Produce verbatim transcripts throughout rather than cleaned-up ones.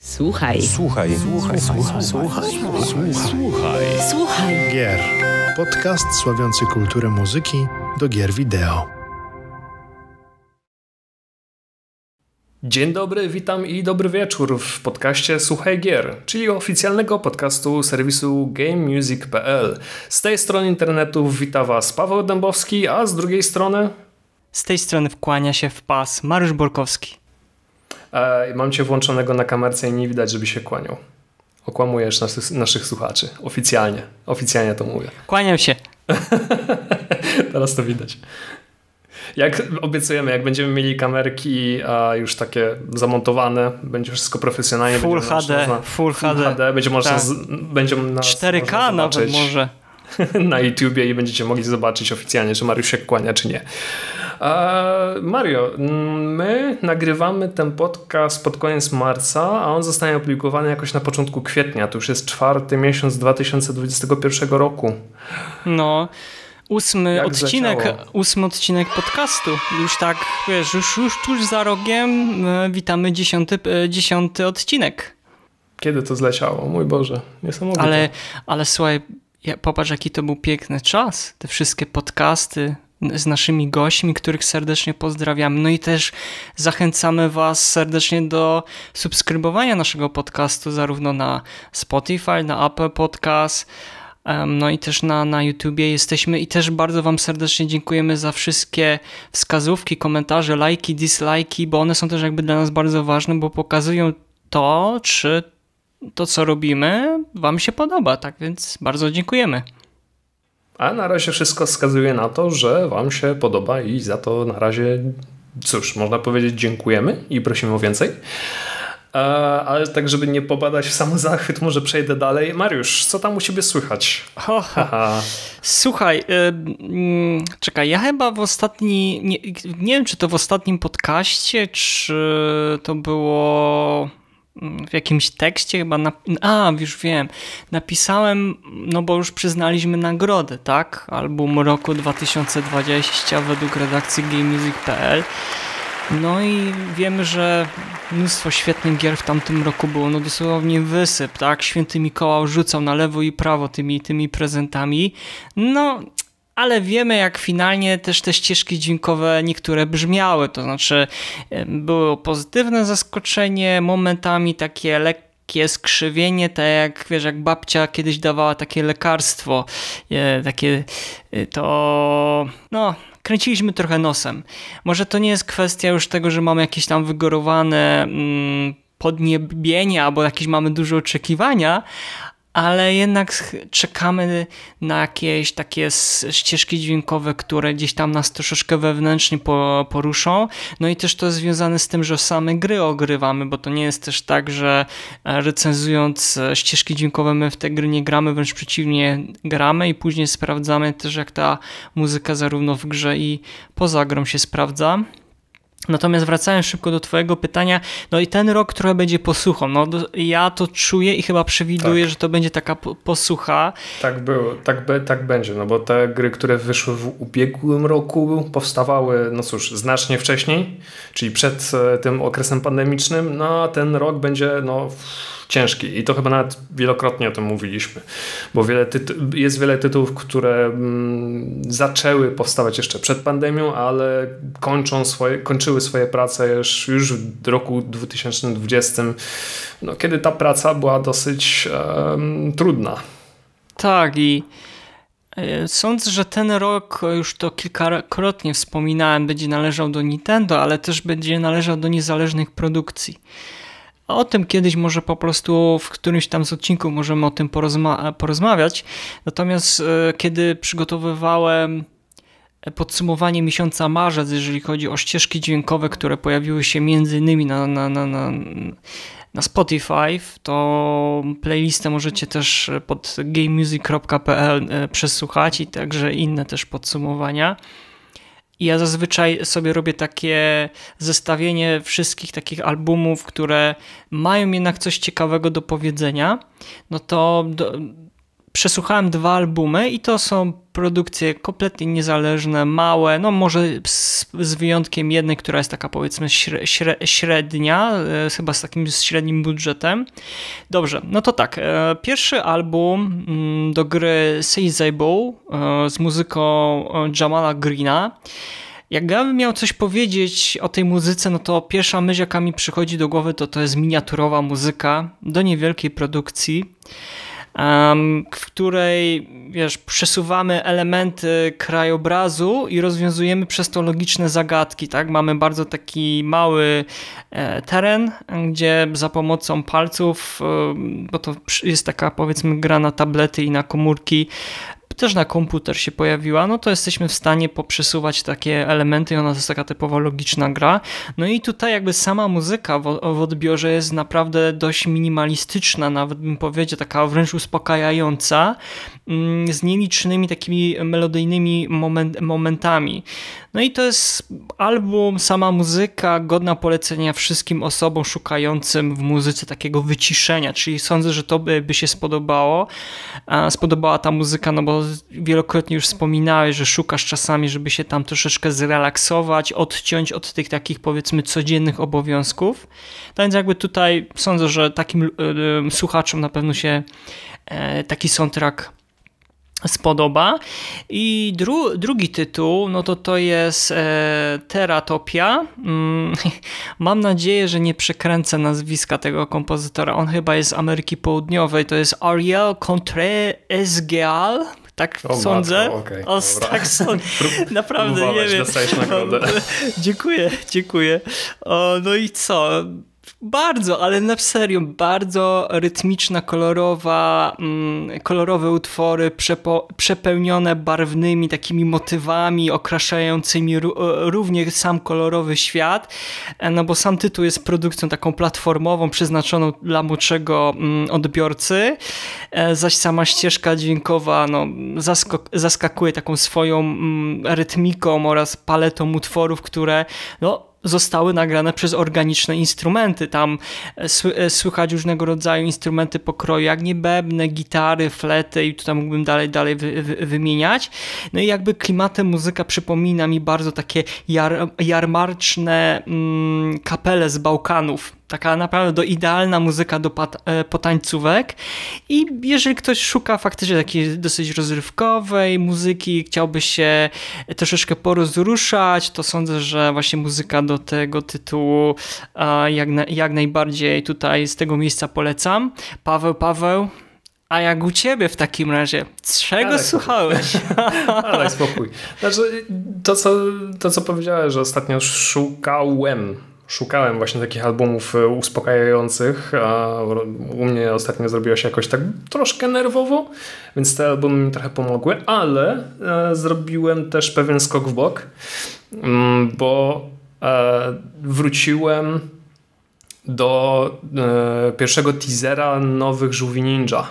Słuchaj. Słuchaj. Słuchaj. Słuchaj. Słuchaj. Słuchaj. Słuchaj. Słuchaj. Gier. Podcast sławiący kulturę muzyki do gier wideo. Dzień dobry, witam i dobry wieczór w podcaście Słuchaj Gier, czyli oficjalnego podcastu serwisu game music kropka p l. Z tej strony internetu wita Was Paweł Dębowski, a z drugiej strony... Z tej strony wkłania się w pas Mariusz Borkowski. E, mam Cię włączonego na kamerce i nie widać, żeby się kłaniał. Okłamujesz naszych, naszych słuchaczy. Oficjalnie. Oficjalnie to mówię. Kłaniam się. Teraz to widać. Jak obiecujemy, jak będziemy mieli kamerki a już takie zamontowane, będzie wszystko profesjonalnie. Full H D. Można, full full H D. H D. Będzie można, tak. z, będzie nas cztery K można nawet może. Na YouTubie i będziecie mogli zobaczyć oficjalnie, czy Mariusz się kłania, czy nie. E, Mario, my nagrywamy ten podcast pod koniec marca, a on zostanie opublikowany jakoś na początku kwietnia. To już jest czwarty miesiąc dwa tysiące dwudziestego pierwszego roku. No, ósmy Jak odcinek, zleciało. ósmy odcinek podcastu. Już tak, wiesz, już, już tuż za rogiem e, witamy dziesiąty, e, dziesiąty odcinek. Kiedy to zleciało? Mój Boże, niesamowite. Ale, ale słuchaj, ja, popatrz jaki to był piękny czas. Te wszystkie podcasty z naszymi gośćmi, których serdecznie pozdrawiamy. No i też zachęcamy Was serdecznie do subskrybowania naszego podcastu zarówno na Spotify, na Apple Podcast, no i też na, na YouTubie jesteśmy i też bardzo Wam serdecznie dziękujemy za wszystkie wskazówki, komentarze, lajki, dislajki, bo one są też jakby dla nas bardzo ważne, bo pokazują to, czy to, co robimy, Wam się podoba, tak więc bardzo dziękujemy. A na razie wszystko wskazuje na to, że Wam się podoba i za to na razie, cóż, można powiedzieć dziękujemy i prosimy o więcej. E, ale tak, żeby nie popadać w samozachwyt, może przejdę dalej. Mariusz, co tam u Ciebie słychać? Ho, ho. Słuchaj, y, y, czekaj, ja chyba w ostatni, nie, nie wiem czy to w ostatnim podcaście, czy to było w jakimś tekście chyba, na, a już wiem, napisałem, no bo już przyznaliśmy nagrodę, tak? Album roku dwa tysiące dwudziesty według redakcji game music kropka p l. No i wiemy, że mnóstwo świetnych gier w tamtym roku było, no dosłownie wysyp, tak? Święty Mikołaj rzucał na lewo i prawo tymi, tymi prezentami, no ale wiemy jak finalnie też te ścieżki dźwiękowe niektóre brzmiały, to znaczy było pozytywne zaskoczenie, momentami takie lekkie skrzywienie, tak jak wiesz, jak babcia kiedyś dawała takie lekarstwo, takie to no... kręciliśmy trochę nosem. Może to nie jest kwestia już tego, że mamy jakieś tam wygórowane mm, podniebienie albo jakieś mamy duże oczekiwania, ale jednak czekamy na jakieś takie ścieżki dźwiękowe, które gdzieś tam nas troszeczkę wewnętrznie poruszą. No i też to jest związane z tym, że same gry ogrywamy, bo to nie jest też tak, że recenzując ścieżki dźwiękowe my w te gry nie gramy, wręcz przeciwnie, gramy i później sprawdzamy też jak ta muzyka zarówno w grze i poza grą się sprawdza. Natomiast wracając szybko do Twojego pytania, no i ten rok trochę będzie posłuchą. No ja to czuję i chyba przewiduję, tak, że to będzie taka posłucha. Tak było, tak, be, tak będzie, no bo te gry, które wyszły w ubiegłym roku powstawały, no cóż, znacznie wcześniej, czyli przed tym okresem pandemicznym, no a ten rok będzie, no... ciężki i to chyba nawet wielokrotnie o tym mówiliśmy, bo wiele tytu- jest wiele tytułów, które mm, zaczęły powstawać jeszcze przed pandemią, ale kończą swoje, kończyły swoje prace już, już w roku dwa tysiące dwudziestym, no, kiedy ta praca była dosyć um, trudna. Tak i sądzę, że ten rok, już to kilkakrotnie wspominałem, będzie należał do Nintendo, ale też będzie należał do niezależnych produkcji. O tym kiedyś może po prostu w którymś tam z odcinków możemy o tym porozma- porozmawiać. Natomiast e, kiedy przygotowywałem podsumowanie miesiąca marzec, jeżeli chodzi o ścieżki dźwiękowe, które pojawiły się między innymi na, na, na, na, na Spotify, to playlistę możecie też pod game music kropka p l przesłuchać i także inne też podsumowania. I ja zazwyczaj sobie robię takie zestawienie wszystkich takich albumów, które mają jednak coś ciekawego do powiedzenia. No to do, przesłuchałem dwa albumy i to są produkcje kompletnie niezależne, małe, no może z, z wyjątkiem jednej, która jest taka powiedzmy śre, średnia, chyba z takim średnim budżetem. Dobrze, no to tak, pierwszy album do gry Sizable z muzyką Jamala Greena. Jak ja bym miał coś powiedzieć o tej muzyce, no to pierwsza myśl, jaka mi przychodzi do głowy, to to jest miniaturowa muzyka do niewielkiej produkcji, um, w której, wiesz, przesuwamy elementy krajobrazu i rozwiązujemy przez to logiczne zagadki, tak? Mamy bardzo taki mały e, teren, gdzie za pomocą palców, e, bo to jest taka, powiedzmy, gra na tablety i na komórki, też na komputer się pojawiła, no to jesteśmy w stanie poprzesuwać takie elementy i ona to jest taka typowo logiczna gra. No i tutaj jakby sama muzyka w, w odbiorze jest naprawdę dość minimalistyczna, nawet bym powiedział taka wręcz uspokajająca, z nielicznymi takimi melodyjnymi moment, momentami. No i to jest album, sama muzyka godna polecenia wszystkim osobom szukającym w muzyce takiego wyciszenia, czyli sądzę, że to by, by się spodobało. Spodobała ta muzyka, no bo wielokrotnie już wspominałeś, że szukasz czasami, żeby się tam troszeczkę zrelaksować, odciąć od tych takich powiedzmy codziennych obowiązków. Tak więc jakby tutaj sądzę, że takim y, y, słuchaczom na pewno się y, taki soundtrack spodoba. I dru, drugi tytuł, no to to jest e, Teratopia. Mm, mam nadzieję, że nie przekręcę nazwiska tego kompozytora. On chyba jest z Ameryki Południowej. To jest Ariel Contreras-Geal. Tak o, sądzę. Matko, okay, o, tak sądzę. Naprawdę nie wiem. Dostajesz nagrodę. Dziękuję, dziękuję. O, no i co? Bardzo, ale na serio, bardzo rytmiczna, kolorowa, mm, kolorowe utwory przepo, przepełnione barwnymi takimi motywami okraszającymi równie sam kolorowy świat, no bo sam tytuł jest produkcją taką platformową przeznaczoną dla młodszego mm, odbiorcy, zaś sama ścieżka dźwiękowa no, zaskok, zaskakuje taką swoją mm, rytmiką oraz paletą utworów, które no zostały nagrane przez organiczne instrumenty. Tam słychać różnego rodzaju instrumenty pokroju, jak nie bębny, gitary, flety i tutaj mógłbym dalej, dalej wy, wy, wymieniać. No i jakby klimatem muzyka przypomina mi bardzo takie jar, jarmarczne mm, kapele z Bałkanów. Taka naprawdę do, idealna muzyka do pat, e, potańcówek i jeżeli ktoś szuka faktycznie takiej dosyć rozrywkowej muzyki, chciałby się troszeczkę porozruszać, to sądzę, że właśnie muzyka do tego tytułu e, jak, na, jak najbardziej tutaj z tego miejsca polecam. Paweł, Paweł, a jak u ciebie w takim razie? Czego ale słuchałeś? Ale spokój. Znaczy, to co, to, co powiedziałeś, że ostatnio szukałem Szukałem właśnie takich albumów uspokajających, a u mnie ostatnio zrobiło się jakoś tak troszkę nerwowo, więc te albumy mi trochę pomogły, ale e, zrobiłem też pewien skok w bok, bo e, wróciłem do e, pierwszego teasera nowych Żółwi Ninja.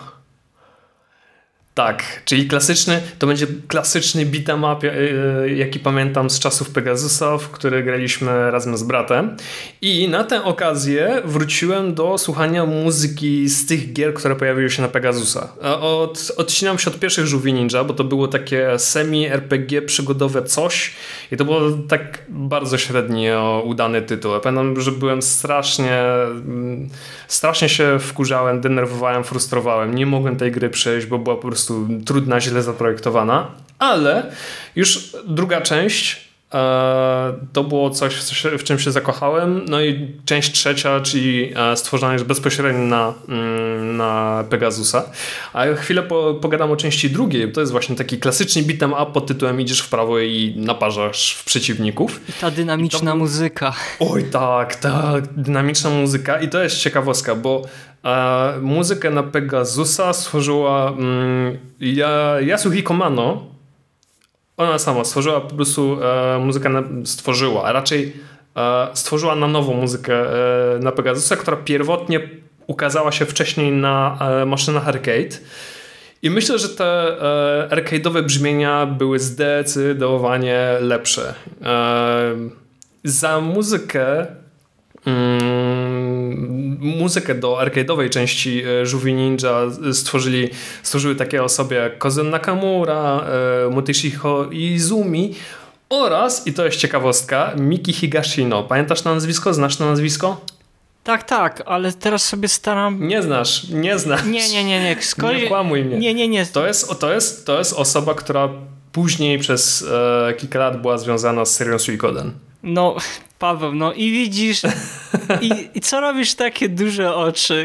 Tak, czyli klasyczny, to będzie klasyczny beat'em up, jaki pamiętam z czasów Pegasusa, w który graliśmy razem z bratem. I na tę okazję wróciłem do słuchania muzyki z tych gier, które pojawiły się na Pegasusa. Od, odcinam się od pierwszych Żółwi Ninja, bo to było takie semi-er pe gie przygodowe coś i to było tak bardzo średnio udany tytuł. Ja pamiętam, że byłem strasznie strasznie się wkurzałem, denerwowałem, frustrowałem. Nie mogłem tej gry przejść, bo była po prostu trudna, źle zaprojektowana, ale już druga część e, to było coś, w czym się zakochałem, no i część trzecia, czyli e, stworzona już bezpośrednio na, mm, na Pegasusa. A chwilę po, pogadam o części drugiej, to jest właśnie taki klasyczny beat'em up pod tytułem idziesz w prawo i naparzasz w przeciwników. I ta dynamiczna I to... muzyka. Oj tak, ta dynamiczna muzyka i to jest ciekawostka, bo E, muzykę na Pegasusa stworzyła mm, Yasuhiko Mano. Ona sama stworzyła po prostu e, muzykę, na, stworzyła, a raczej e, stworzyła na nowo muzykę e, na Pegasusa, która pierwotnie ukazała się wcześniej na e, maszynach arcade. I myślę, że te e, arcade'owe brzmienia były zdecydowanie lepsze. E, za muzykę Mm, muzykę do arcade'owej części Żółwi Ninja stworzyli, stworzyły takie osoby jak Kozen Nakamura, Motoshiho Izumi oraz, i to jest ciekawostka, Miki Higashino. Pamiętasz to nazwisko? Znasz to nazwisko? Tak, tak, ale teraz sobie staram... Nie znasz, nie znasz. Nie, nie, nie, nie. Skoro... Nie kłamuj mnie. Nie, nie, nie. To jest, to jest, to jest osoba, która później przez e, kilka lat była związana z serią Suikoden. No, Paweł, no i widzisz, i, i co robisz takie duże oczy?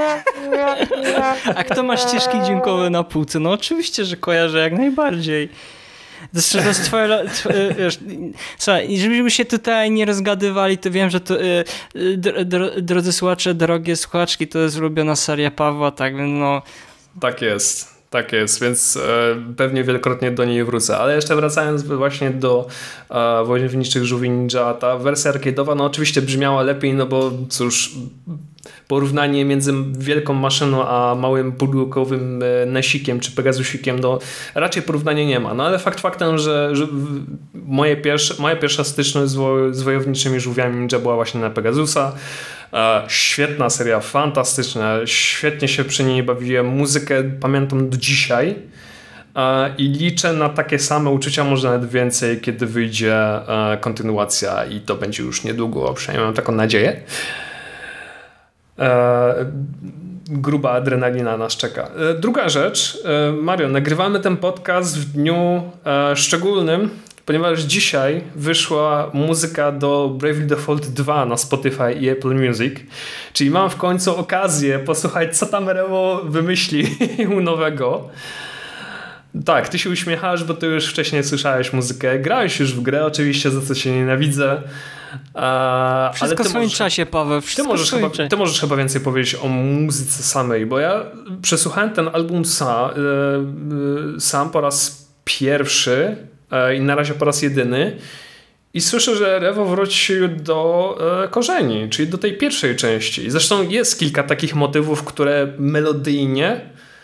A kto ma ścieżki dźwiękowe na półce? No oczywiście, że kojarzę jak najbardziej. Zresztą to jest twoje... Wiesz, słuchaj, żebyśmy się tutaj nie rozgadywali, to wiem, że to dro, dro, drodzy słuchacze, drogie słuchaczki, to jest ulubiona seria Pawła, tak więc no... Tak jest. Tak jest, więc e, pewnie wielokrotnie do niej wrócę. Ale jeszcze wracając właśnie do e, Wojowniczych Żółwi Ninja, ta wersja arcade'owa no oczywiście brzmiała lepiej, no bo cóż, porównanie między wielką maszyną a małym pudełkowym Nesikiem czy Pegasusikiem, no raczej porównania nie ma. No ale fakt faktem, że, że moje pierwsze, moja pierwsza styczność z, wo, z Wojowniczymi Żółwiami Ninja była właśnie na Pegasusa. E, świetna seria, fantastyczna, świetnie się przy niej bawiłem, muzykę pamiętam do dzisiaj e, i liczę na takie same uczucia, może nawet więcej, kiedy wyjdzie e, kontynuacja i to będzie już niedługo, przynajmniej mam taką nadzieję. E, gruba adrenalina nas czeka. E, druga rzecz, e, Mario, nagrywamy ten podcast w dniu e, szczególnym, ponieważ dzisiaj wyszła muzyka do Bravely Default dwa na Spotify i Apple Music, czyli mam w końcu okazję posłuchać, co tam Rewo wymyślił nowego. Tak, ty się uśmiechasz, bo ty już wcześniej słyszałeś muzykę, grałeś już w grę, oczywiście, za co się nienawidzę. A, wszystko ale w swoim możesz, czasie, Paweł. Ty możesz, chyba, ty możesz chyba więcej powiedzieć o muzyce samej, bo ja przesłuchałem ten album sam, sam po raz pierwszy i na razie po raz jedyny i słyszę, że Rewo wrócił do e, korzeni, czyli do tej pierwszej części. Zresztą jest kilka takich motywów, które melodyjnie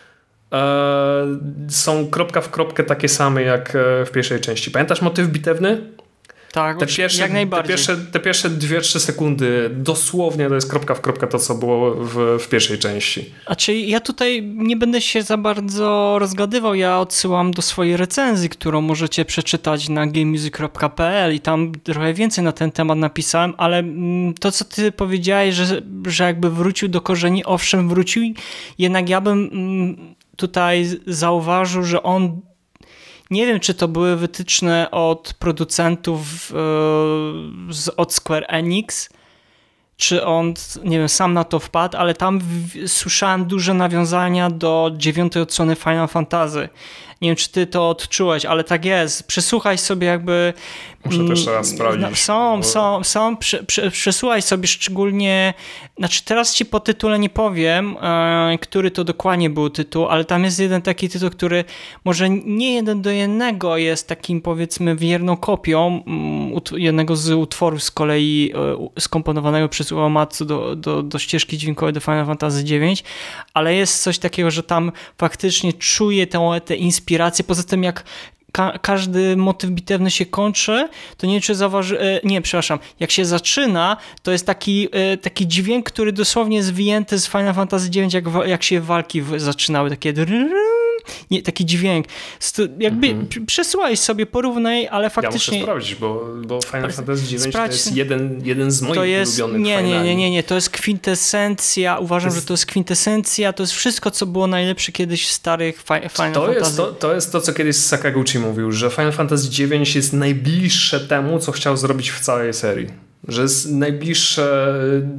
e, są kropka w kropkę takie same jak w pierwszej części. Pamiętasz motyw bitewny? Tak, te pierwsze, jak najbardziej. Te pierwsze, te pierwsze dwie trzy sekundy dosłownie to jest kropka w kropkę to, co było w, w pierwszej części. A czyli ja tutaj nie będę się za bardzo rozgadywał, ja odsyłam do swojej recenzji, którą możecie przeczytać na gamemusic kropka p l i tam trochę więcej na ten temat napisałem, ale to, co ty powiedziałeś, że, że jakby wrócił do korzeni, owszem wrócił, jednak ja bym tutaj zauważył, że on nie wiem, czy to były wytyczne od producentów yy, z, od Square Enix, czy on, nie wiem, sam na to wpadł, ale tam w, słyszałem duże nawiązania do dziewiątej odsłony Final Fantasy. Nie wiem, czy ty to odczułeś, ale tak jest. Przesłuchaj sobie jakby... Muszę to jeszcze raz sprawdzić. Są, bo... są, są. Prze, prze, przesłuchaj sobie szczególnie... Znaczy teraz ci po tytule nie powiem, e, który to dokładnie był tytuł, ale tam jest jeden taki tytuł, który może nie jeden do jednego jest takim, powiedzmy, wierną kopią um, jednego z utworów z kolei e, skomponowanego przez Uematsu do, do, do ścieżki dźwiękowej do Final Fantasy dziewięć, ale jest coś takiego, że tam faktycznie czuję tę, tę inspirację. Poza tym jak Ka- każdy motyw bitewny się kończy, to nie wiem, czy zauważy... E, nie, przepraszam. Jak się zaczyna, to jest taki, e, taki dźwięk, który dosłownie jest wyjęty z Final Fantasy dziewięć, jak, jak się walki w- zaczynały. Takie... Nie, taki dźwięk. Sto, jakby mm-hmm. przesyłaj sobie, porównaj, ale faktycznie... Ja muszę sprawdzić, bo, bo Final Fantasy dziewięć Sprawdź... to jest jeden, jeden z moich to jest, ulubionych nie, nie, nie, nie, nie, to jest kwintesencja. Uważam, to jest... że to jest kwintesencja. To jest wszystko, co było najlepsze kiedyś w starych fi- Final to Fantasy. Jest to, to jest to, co kiedyś Sakaguchi mówił, że Final Fantasy dziewięć jest najbliższe temu, co chciał zrobić w całej serii. Że jest najbliższe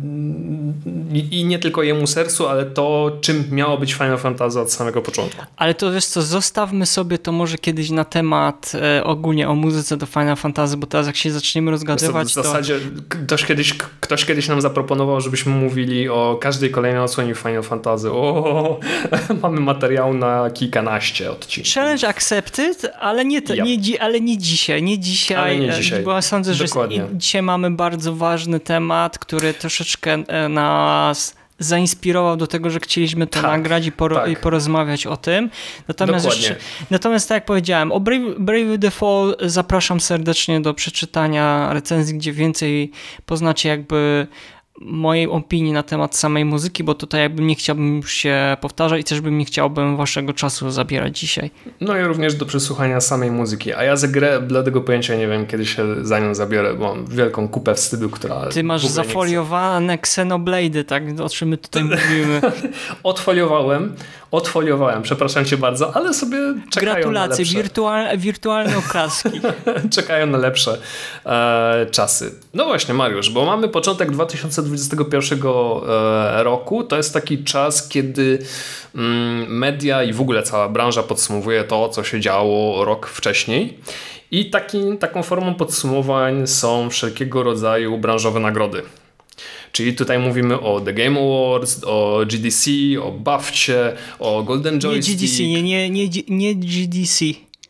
i nie tylko jemu sercu, ale to, czym miało być Final Fantasy od samego początku. Ale to wiesz co, zostawmy sobie to może kiedyś na temat e, ogólnie o muzyce do Final Fantasy, bo teraz jak się zaczniemy rozgadywać, w zasadzie to... ktoś, kiedyś, ktoś kiedyś nam zaproponował, żebyśmy mówili o każdej kolejnej odsłonie Final Fantasy. O, mamy materiał na kilkanaście odcinków. Challenge accepted, ale nie, to, yep. nie, ale nie dzisiaj. Nie dzisiaj, ale nie dzisiaj. Bo sądzę, że Dokładnie. dzisiaj mamy bardzo bardzo ważny temat, który troszeczkę nas zainspirował do tego, że chcieliśmy to tak, nagrać i, poro- tak. i porozmawiać o tym. Natomiast, jeszcze, natomiast tak jak powiedziałem, o Brave, Brave Default zapraszam serdecznie do przeczytania recenzji, gdzie więcej poznacie jakby mojej opinii na temat samej muzyki, bo tutaj jakby nie chciałbym się powtarzać i też bym nie chciałbym waszego czasu zabierać dzisiaj. No i również do przesłuchania samej muzyki. A ja za grę bladego pojęcia nie wiem, kiedy się za nią zabiorę, bo mam wielką kupę wstydu, która... Ty masz zafoliowane Xenoblade'y, tak? O czym my tutaj mówimy. Odfoliowałem, odfoliowałem, przepraszam cię bardzo, ale sobie czekają Gratulacje, na lepsze. Wirtual, wirtualne oklaski. Czekają na lepsze e, czasy. No właśnie, Mariusz, bo mamy początek dwa tysiące dwudziestego pierwszego e, roku. To jest taki czas, kiedy mm, media i w ogóle cała branża podsumowuje to, co się działo rok wcześniej. I taki, taką formą podsumowań są wszelkiego rodzaju branżowe nagrody. Czyli tutaj mówimy o The Game Awards, o G D C, o BAFcie, o Golden Joystick. Nie G D C, nie, nie, nie, nie G D C.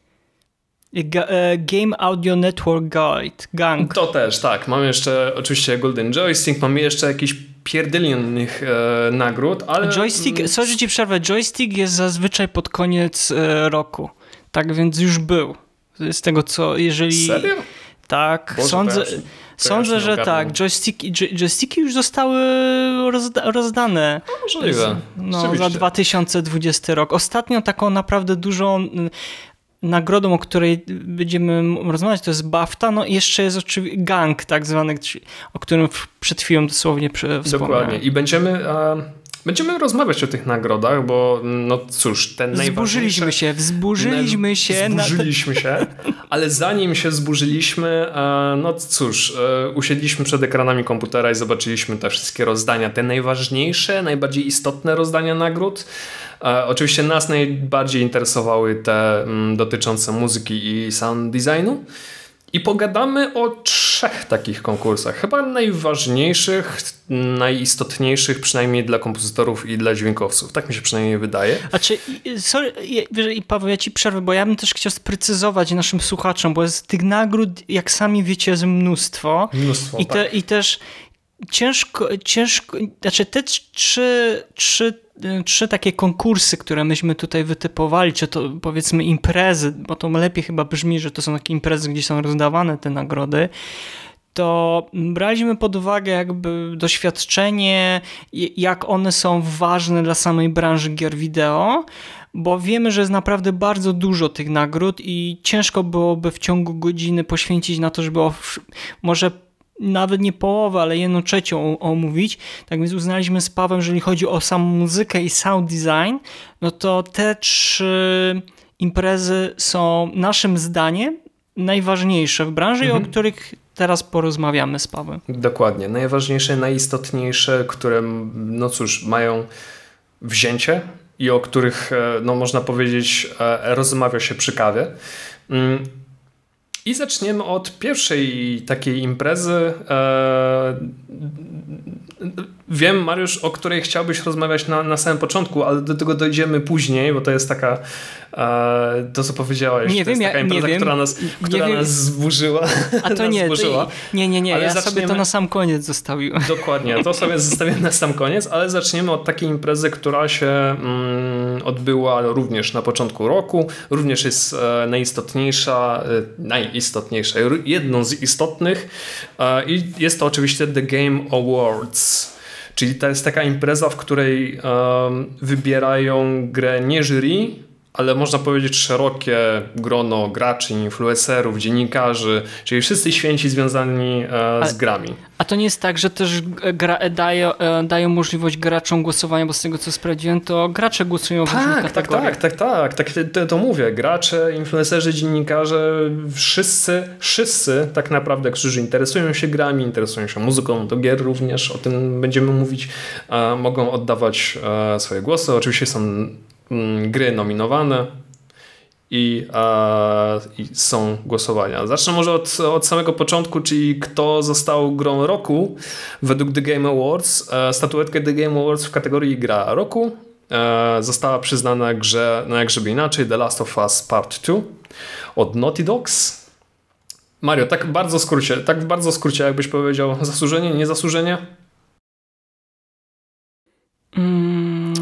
Game Audio Network Guide, Gang. To też, tak. Mamy jeszcze oczywiście Golden Joystick, mamy jeszcze jakiś pierdylion innych e, nagród, ale... Joystick, sorry, że ci przerwę, joystick jest zazwyczaj pod koniec e, roku. Tak więc już był. Z tego co, jeżeli... Serio? Tak, Boże, sądzę... to ja Sądzę, że ogarnę. tak. Joysticki, joysticki już zostały rozda rozdane. No, możliwe. No, za dwa tysiące dwudziesty rok. Ostatnio taką naprawdę dużą nagrodą, o której będziemy rozmawiać, to jest BAFTA. No i jeszcze jest oczywiście Gang, tak zwany, o którym przed chwilą dosłownie wspomniałem. Dokładnie. I będziemy... A... Będziemy rozmawiać o tych nagrodach, bo no cóż, ten najważniejszy... Zburzyliśmy się, wzburzyliśmy się. Zburzyliśmy się, ale zanim się zburzyliśmy, no cóż, usiedliśmy przed ekranami komputera i zobaczyliśmy te wszystkie rozdania, te najważniejsze, najbardziej istotne rozdania nagród. Oczywiście nas najbardziej interesowały te dotyczące muzyki i sound designu. I pogadamy o trzech takich konkursach. Chyba najważniejszych, najistotniejszych, przynajmniej dla kompozytorów i dla dźwiękowców. Tak mi się przynajmniej wydaje. A czy, sorry, Paweł, ja ci przerwę, bo ja bym też chciał sprecyzować naszym słuchaczom, bo jest tych nagród, jak sami wiecie, jest mnóstwo. Mnóstwo, I, te, tak. I też ciężko, ciężko, znaczy te trzy, trzy Trzy takie konkursy, które myśmy tutaj wytypowali, czy to powiedzmy imprezy, bo to lepiej chyba brzmi, że to są takie imprezy, gdzie są rozdawane te nagrody, to braliśmy pod uwagę jakby doświadczenie, jak one są ważne dla samej branży gier wideo, bo wiemy, że jest naprawdę bardzo dużo tych nagród i ciężko byłoby w ciągu godziny poświęcić na to, żeby o, może nawet nie połowę, ale jedną trzecią omówić. Tak więc uznaliśmy z Pawłem, że jeżeli chodzi o samą muzykę i sound design, no to te trzy imprezy są naszym zdaniem najważniejsze w branży mhm. i o których teraz porozmawiamy z Pawłem. Dokładnie. Najważniejsze, najistotniejsze, które no cóż, mają wzięcie i o których no można powiedzieć rozmawia się przy kawie. I zaczniemy od pierwszej takiej imprezy. Wiem, Mariusz, o której chciałbyś rozmawiać na, na samym początku, ale do tego dojdziemy później, bo to jest taka, to co powiedziałeś, nie to wiem, jest taka ja, impreza, nie która, wiem, nas, która nie nas wiem. zburzyła. A to nie, to, nie, nie, nie, ale ja zaczniemy... sobie to na sam koniec zostawiłem. Dokładnie, to sobie zostawiam na sam koniec, ale zaczniemy od takiej imprezy, która się mm, odbyła również na początku roku, również jest e, najistotniejsza, e, najistotniejsza, jedną z istotnych e, i jest to oczywiście The Game Awards. Czyli to jest taka impreza, w której um, wybierają grę nie jury, ale można powiedzieć szerokie grono graczy, influencerów, dziennikarzy, czyli wszyscy święci związani e, z grami. A to nie jest tak, że też gra, daje, dają możliwość graczom głosowania, bo z tego co sprawdziłem, to gracze głosują w różnych tak, kategoriach. Tak, tak, tak, tak, to, to mówię. Gracze, influencerzy, dziennikarze, wszyscy, wszyscy tak naprawdę, którzy interesują się grami, interesują się muzyką do gier również, o tym będziemy mówić, e, mogą oddawać e, swoje głosy. Oczywiście są mm, gry nominowane i, e, i są głosowania. Zacznę może od, od samego początku, czyli kto został grą roku według The Game Awards. E, statuetkę The Game Awards w kategorii gra roku e, została przyznana grze, no jak żeby inaczej, The Last of Us Part dwa od Naughty Dogs. Mario, tak bardzo skrócie, tak w bardzo skrócie, jakbyś powiedział, zasłużenie, niezasłużenie? Mm,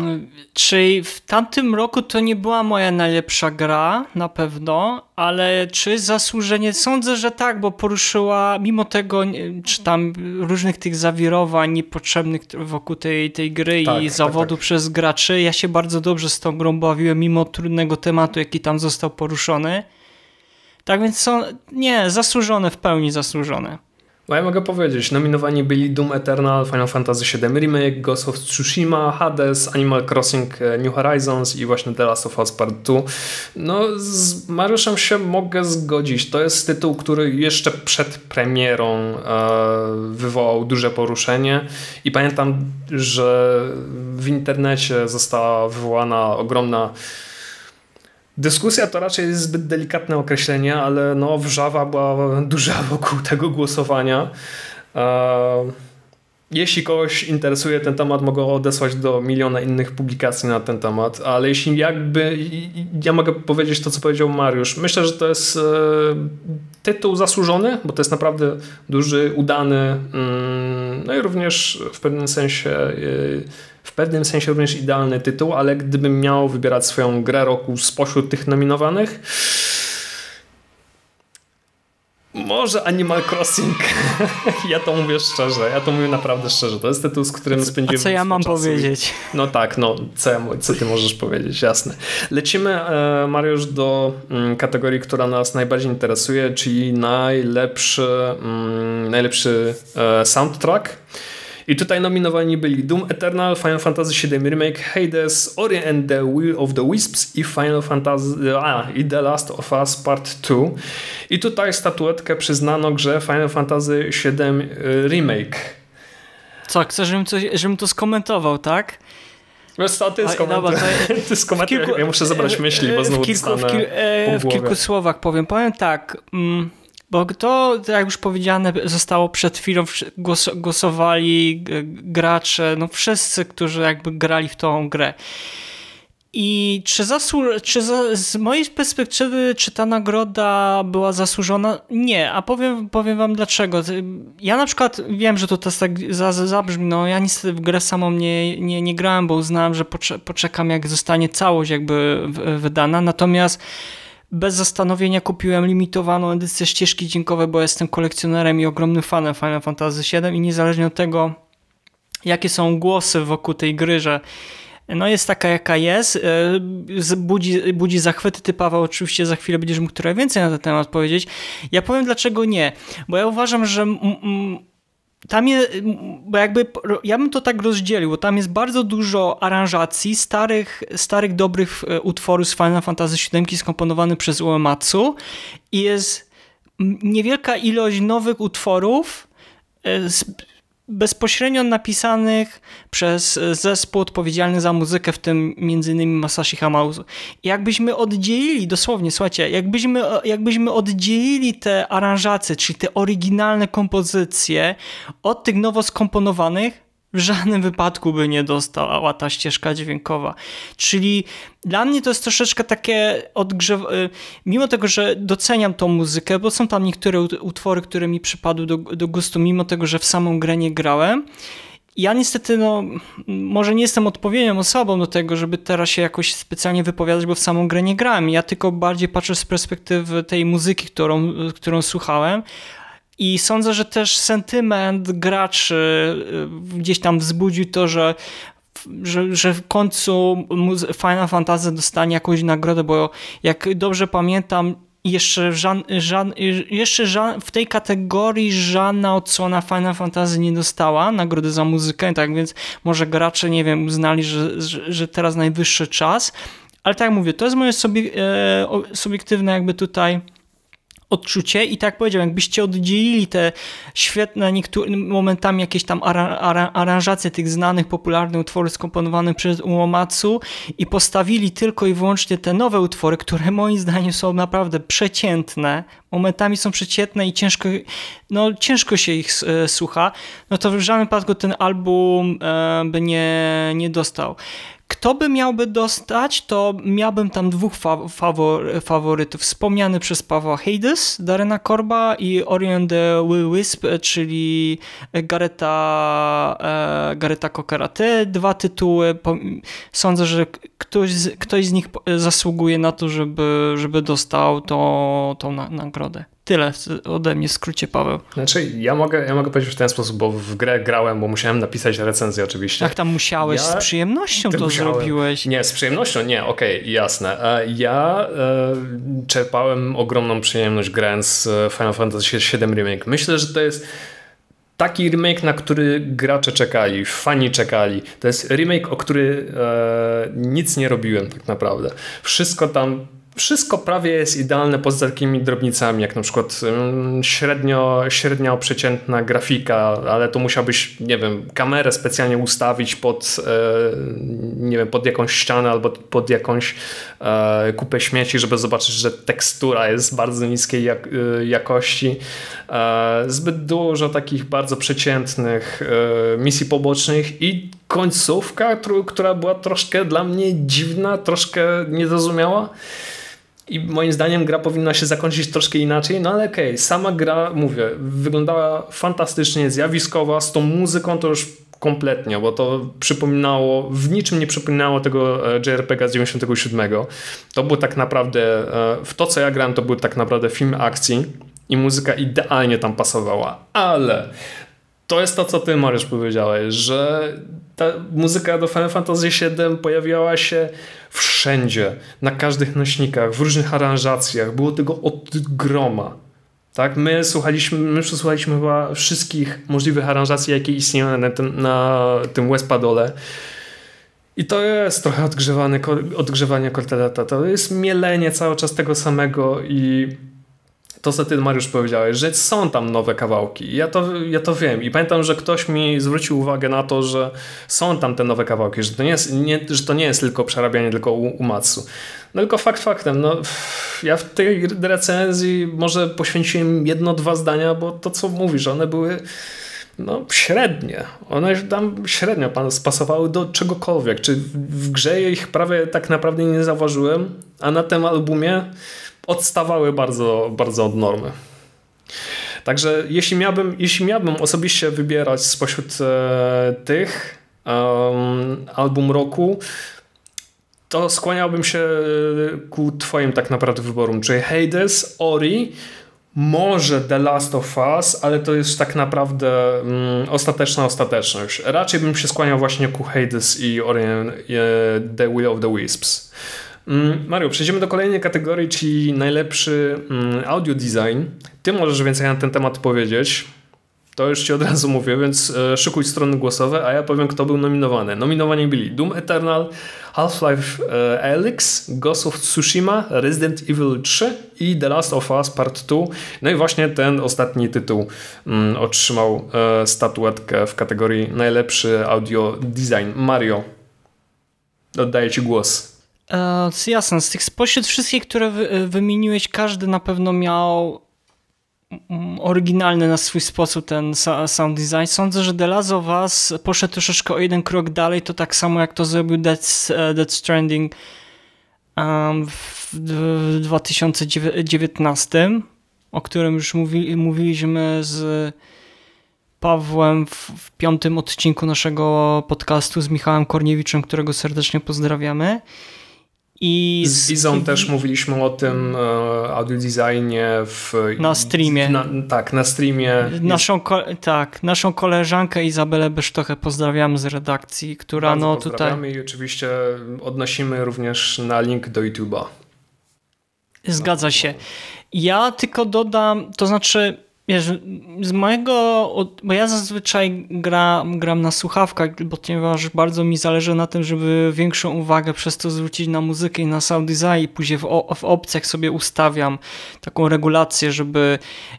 Czy w tamtym roku to nie była moja najlepsza gra, na pewno, ale czy zasłużenie? Sądzę, że tak, bo poruszyła, mimo tego, czy tam różnych tych zawirowań niepotrzebnych wokół tej, tej gry tak, i zawodu tak, tak. przez graczy, ja się bardzo dobrze z tą grą bawiłem, mimo trudnego tematu, jaki tam został poruszony. Tak więc są, nie, zasłużone, w pełni zasłużone. No ja mogę powiedzieć, nominowani byli Doom Eternal, Final Fantasy siedem Remake, Ghost of Tsushima, Hades, Animal Crossing New Horizons i właśnie The Last of Us Part dwa. No z Mariuszem się mogę zgodzić. To jest tytuł, który jeszcze przed premierą e, wywołał duże poruszenie i pamiętam, że w internecie została wywołana ogromna dyskusja, to raczej jest zbyt delikatne określenie, ale no wrzawa była duża wokół tego głosowania. Jeśli kogoś interesuje ten temat, mogę odesłać do miliona innych publikacji na ten temat, ale jeśli jakby, ja mogę powiedzieć to, co powiedział Mariusz. Myślę, że to jest tytuł zasłużony, bo to jest naprawdę duży, udany, no i również w pewnym sensie w pewnym sensie również idealny tytuł, ale gdybym miał wybierać swoją grę roku spośród tych nominowanych, może Animal Crossing. Ja to mówię szczerze, ja to mówię naprawdę szczerze. To jest tytuł, z którym spędziłem. A co ja mam czasu. powiedzieć? No tak, no co, ja, co ty możesz powiedzieć, jasne. Lecimy, Mariusz, do kategorii, która nas najbardziej interesuje, czyli najlepszy, najlepszy soundtrack. I tutaj nominowani byli Doom Eternal, Final Fantasy siedem Remake, Hades, Ori and the Will of the Wisps i Final Fantasy a, i The Last of Us Part dwa. I tutaj statuetkę przyznano grze Final Fantasy siedem Remake. Co, chcesz, żebym, coś, żebym to skomentował, tak? Wiesz co, ty skomentuj. Ty skomentuj, kilku, ja muszę zebrać myśli, bo znowu w kilku, w, kil, w kilku słowach powiem. Powiem tak... Mm. Bo to, jak już powiedziane zostało przed chwilą, głos, głosowali gracze, no wszyscy, którzy jakby grali w tą grę. I czy, zasłu- czy za, z mojej perspektywy, czy ta nagroda była zasłużona? Nie, a powiem, powiem wam dlaczego. Ja na przykład wiem, że to teraz tak za, za, zabrzmi, no ja niestety w grę samą nie, nie, nie grałem, bo uznałem, że pocze- poczekam jak zostanie całość jakby wydana, natomiast bez zastanowienia kupiłem limitowaną edycję ścieżki dźwiękowej, bo jestem kolekcjonerem i ogromnym fanem Final Fantasy siedem i niezależnie od tego, jakie są głosy wokół tej gry, że no jest taka jaka jest, budzi, budzi zachwyty. Ty, Paweł, oczywiście za chwilę będziesz mógł trochę więcej na ten temat powiedzieć. Ja powiem dlaczego nie, bo ja uważam, że mm, tam jest, bo jakby ja bym to tak rozdzielił, bo tam jest bardzo dużo aranżacji starych, starych dobrych utworów z Final Fantasy siedem skomponowanych przez Uematsu i jest niewielka ilość nowych utworów bezpośrednio napisanych przez zespół odpowiedzialny za muzykę, w tym między innymi Masashi Hamauzu. Jakbyśmy oddzielili, dosłownie, słuchajcie, jakbyśmy, jakbyśmy oddzielili te aranżacje, czyli te oryginalne kompozycje od tych nowo skomponowanych, w żadnym wypadku by nie dostała ta ścieżka dźwiękowa. Czyli dla mnie to jest troszeczkę takie odgrzew... Mimo tego, że doceniam tą muzykę, bo są tam niektóre utwory, które mi przypadły do, do gustu, mimo tego, że w samą grę nie grałem. Ja niestety, no, może nie jestem odpowiednią osobą do tego, żeby teraz się jakoś specjalnie wypowiadać, bo w samą grę nie grałem. Ja tylko bardziej patrzę z perspektywy tej muzyki, którą, którą słuchałem. I sądzę, że też sentyment graczy gdzieś tam wzbudził to, że, że, że w końcu Final Fantasy dostanie jakąś nagrodę, bo jak dobrze pamiętam, jeszcze, żan, żan, jeszcze żan, w tej kategorii żadna odsłona Final Fantasy nie dostała nagrody za muzykę, tak więc może gracze, nie wiem, uznali, że, że, że teraz najwyższy czas. Ale tak jak mówię, to jest moje sobie, e, subiektywne jakby tutaj odczucie i tak jak powiedziałem, jakbyście oddzielili te świetne niektórymi momentami jakieś tam ara, ara, aranżacje tych znanych, popularnych utworów skomponowanych przez Uematsu i postawili tylko i wyłącznie te nowe utwory, które moim zdaniem są naprawdę przeciętne, momentami są przeciętne i ciężko, no, ciężko się ich e, słucha, no to w żadnym wypadku ten album e, by nie, nie dostał. kto by miałby dostać, to miałbym tam dwóch fa- fawor- faworytów. Wspomniany przez Pawła Hades, Darrena Korba i Ori and the Will Wisp, czyli Garetha, e, Garetha Cockera. Te dwa tytuły, po, sądzę, że ktoś z, ktoś z nich zasługuje na to, żeby, żeby dostał to, tą na, nagrodę. Tyle ode mnie w skrócie, Paweł. Znaczy, ja mogę, ja mogę powiedzieć w ten sposób, bo w grę grałem, bo musiałem napisać recenzję oczywiście. Jak tam musiałeś? Ja... Z przyjemnością Ty to musiałem... zrobiłeś. Nie, z przyjemnością nie, okej, okay, jasne. Ja e, czerpałem ogromną przyjemność grając Final Fantasy siedem Remake. Myślę, że to jest taki remake, na który gracze czekali, fani czekali. To jest remake, o który e, nic nie robiłem tak naprawdę. Wszystko tam Wszystko prawie jest idealne poza takimi drobnicami, jak na przykład średnio, średnio przeciętna grafika, ale to musiałbyś, nie wiem, kamerę specjalnie ustawić pod, nie wiem, pod jakąś ścianę albo pod jakąś kupę śmieci, żeby zobaczyć, że tekstura jest bardzo niskiej jak, jakości. Zbyt dużo takich bardzo przeciętnych misji pobocznych i końcówka, która była troszkę dla mnie dziwna, troszkę niezrozumiała. I moim zdaniem gra powinna się zakończyć troszkę inaczej, no ale okej, okay, sama gra, mówię, wyglądała fantastycznie, zjawiskowa, z tą muzyką to już kompletnie, bo to przypominało, w niczym nie przypominało tego J R P G z dziewięćdziesiątego siódmego. To był tak naprawdę, w to co ja grałem, to był tak naprawdę film akcji i muzyka idealnie tam pasowała, ale to jest to, co ty, Mariusz, powiedziałeś, że ta muzyka do Final Fantasy siedem pojawiała się wszędzie, na każdych nośnikach, w różnych aranżacjach. Było tego od groma. Tak? My słuchaliśmy, my przesłuchaliśmy chyba wszystkich możliwych aranżacji, jakie istnieją na tym, na tym Westpadole. I to jest trochę odgrzewane, odgrzewanie korteleta. To jest mielenie cały czas tego samego i to, co ty, Mariusz, powiedziałeś, że są tam nowe kawałki. Ja to, ja to wiem. I pamiętam, że ktoś mi zwrócił uwagę na to, że są tam te nowe kawałki, że to nie jest, nie, że to nie jest tylko przerabianie tylko u, u Matsu. No tylko fakt faktem. No, ja w tej recenzji może poświęciłem jedno, dwa zdania, bo to, co mówisz, one były no, średnie. One tam średnio spasowały do czegokolwiek. Czy w grze ich prawie tak naprawdę nie zauważyłem, a na tym albumie odstawały bardzo, bardzo od normy. Także jeśli miałbym, jeśli miałbym osobiście wybierać spośród e, tych um, album roku, to skłaniałbym się ku twoim tak naprawdę wyborom, czyli Hades, Ori, może The Last of Us, ale to jest tak naprawdę um, ostateczna ostateczność. Raczej bym się skłaniał właśnie ku Hades i Ori e, The Will of the Wisps. Mario, przejdziemy do kolejnej kategorii, czyli najlepszy audio design. Ty możesz więcej na ten temat powiedzieć. To już ci od razu mówię, więc szykuj strony głosowe, a ja powiem, kto był nominowany. Nominowani byli Doom Eternal, Half-Life Alyx, Ghost of Tsushima, Resident Evil trzy i The Last of Us Part dwa. No i właśnie ten ostatni tytuł um, otrzymał e, statuetkę w kategorii najlepszy audio design. Mario, oddaję ci głos. E, jasne, z tych spośród wszystkich, które wy, wymieniłeś, każdy na pewno miał oryginalny na swój sposób ten sound design. Sądzę, że The Last of Us poszedł troszeczkę o jeden krok dalej, to tak samo jak to zrobił Death, Death Stranding um, w, w dwa tysiące dziewiętnastym, o którym już mówi, mówiliśmy z Pawłem w, w piątym odcinku naszego podcastu z Michałem Korniewiczem, którego serdecznie pozdrawiamy. I z Izą i... też mówiliśmy o tym e, audio designie w, na streamie. Na, tak, na streamie. Naszą, ko- tak, naszą koleżankę Izabelę Besztochę pozdrawiamy z redakcji, która Bardzo no pozdrawiamy tutaj... i oczywiście odnosimy również na link do YouTube'a. Zgadza się. Ja tylko dodam, to znaczy wiesz, z mojego, bo ja zazwyczaj gra, gram na słuchawkach, ponieważ bardzo mi zależy na tym, żeby większą uwagę przez to zwrócić na muzykę i na sound design i później w, w opcjach sobie ustawiam taką regulację, żeby,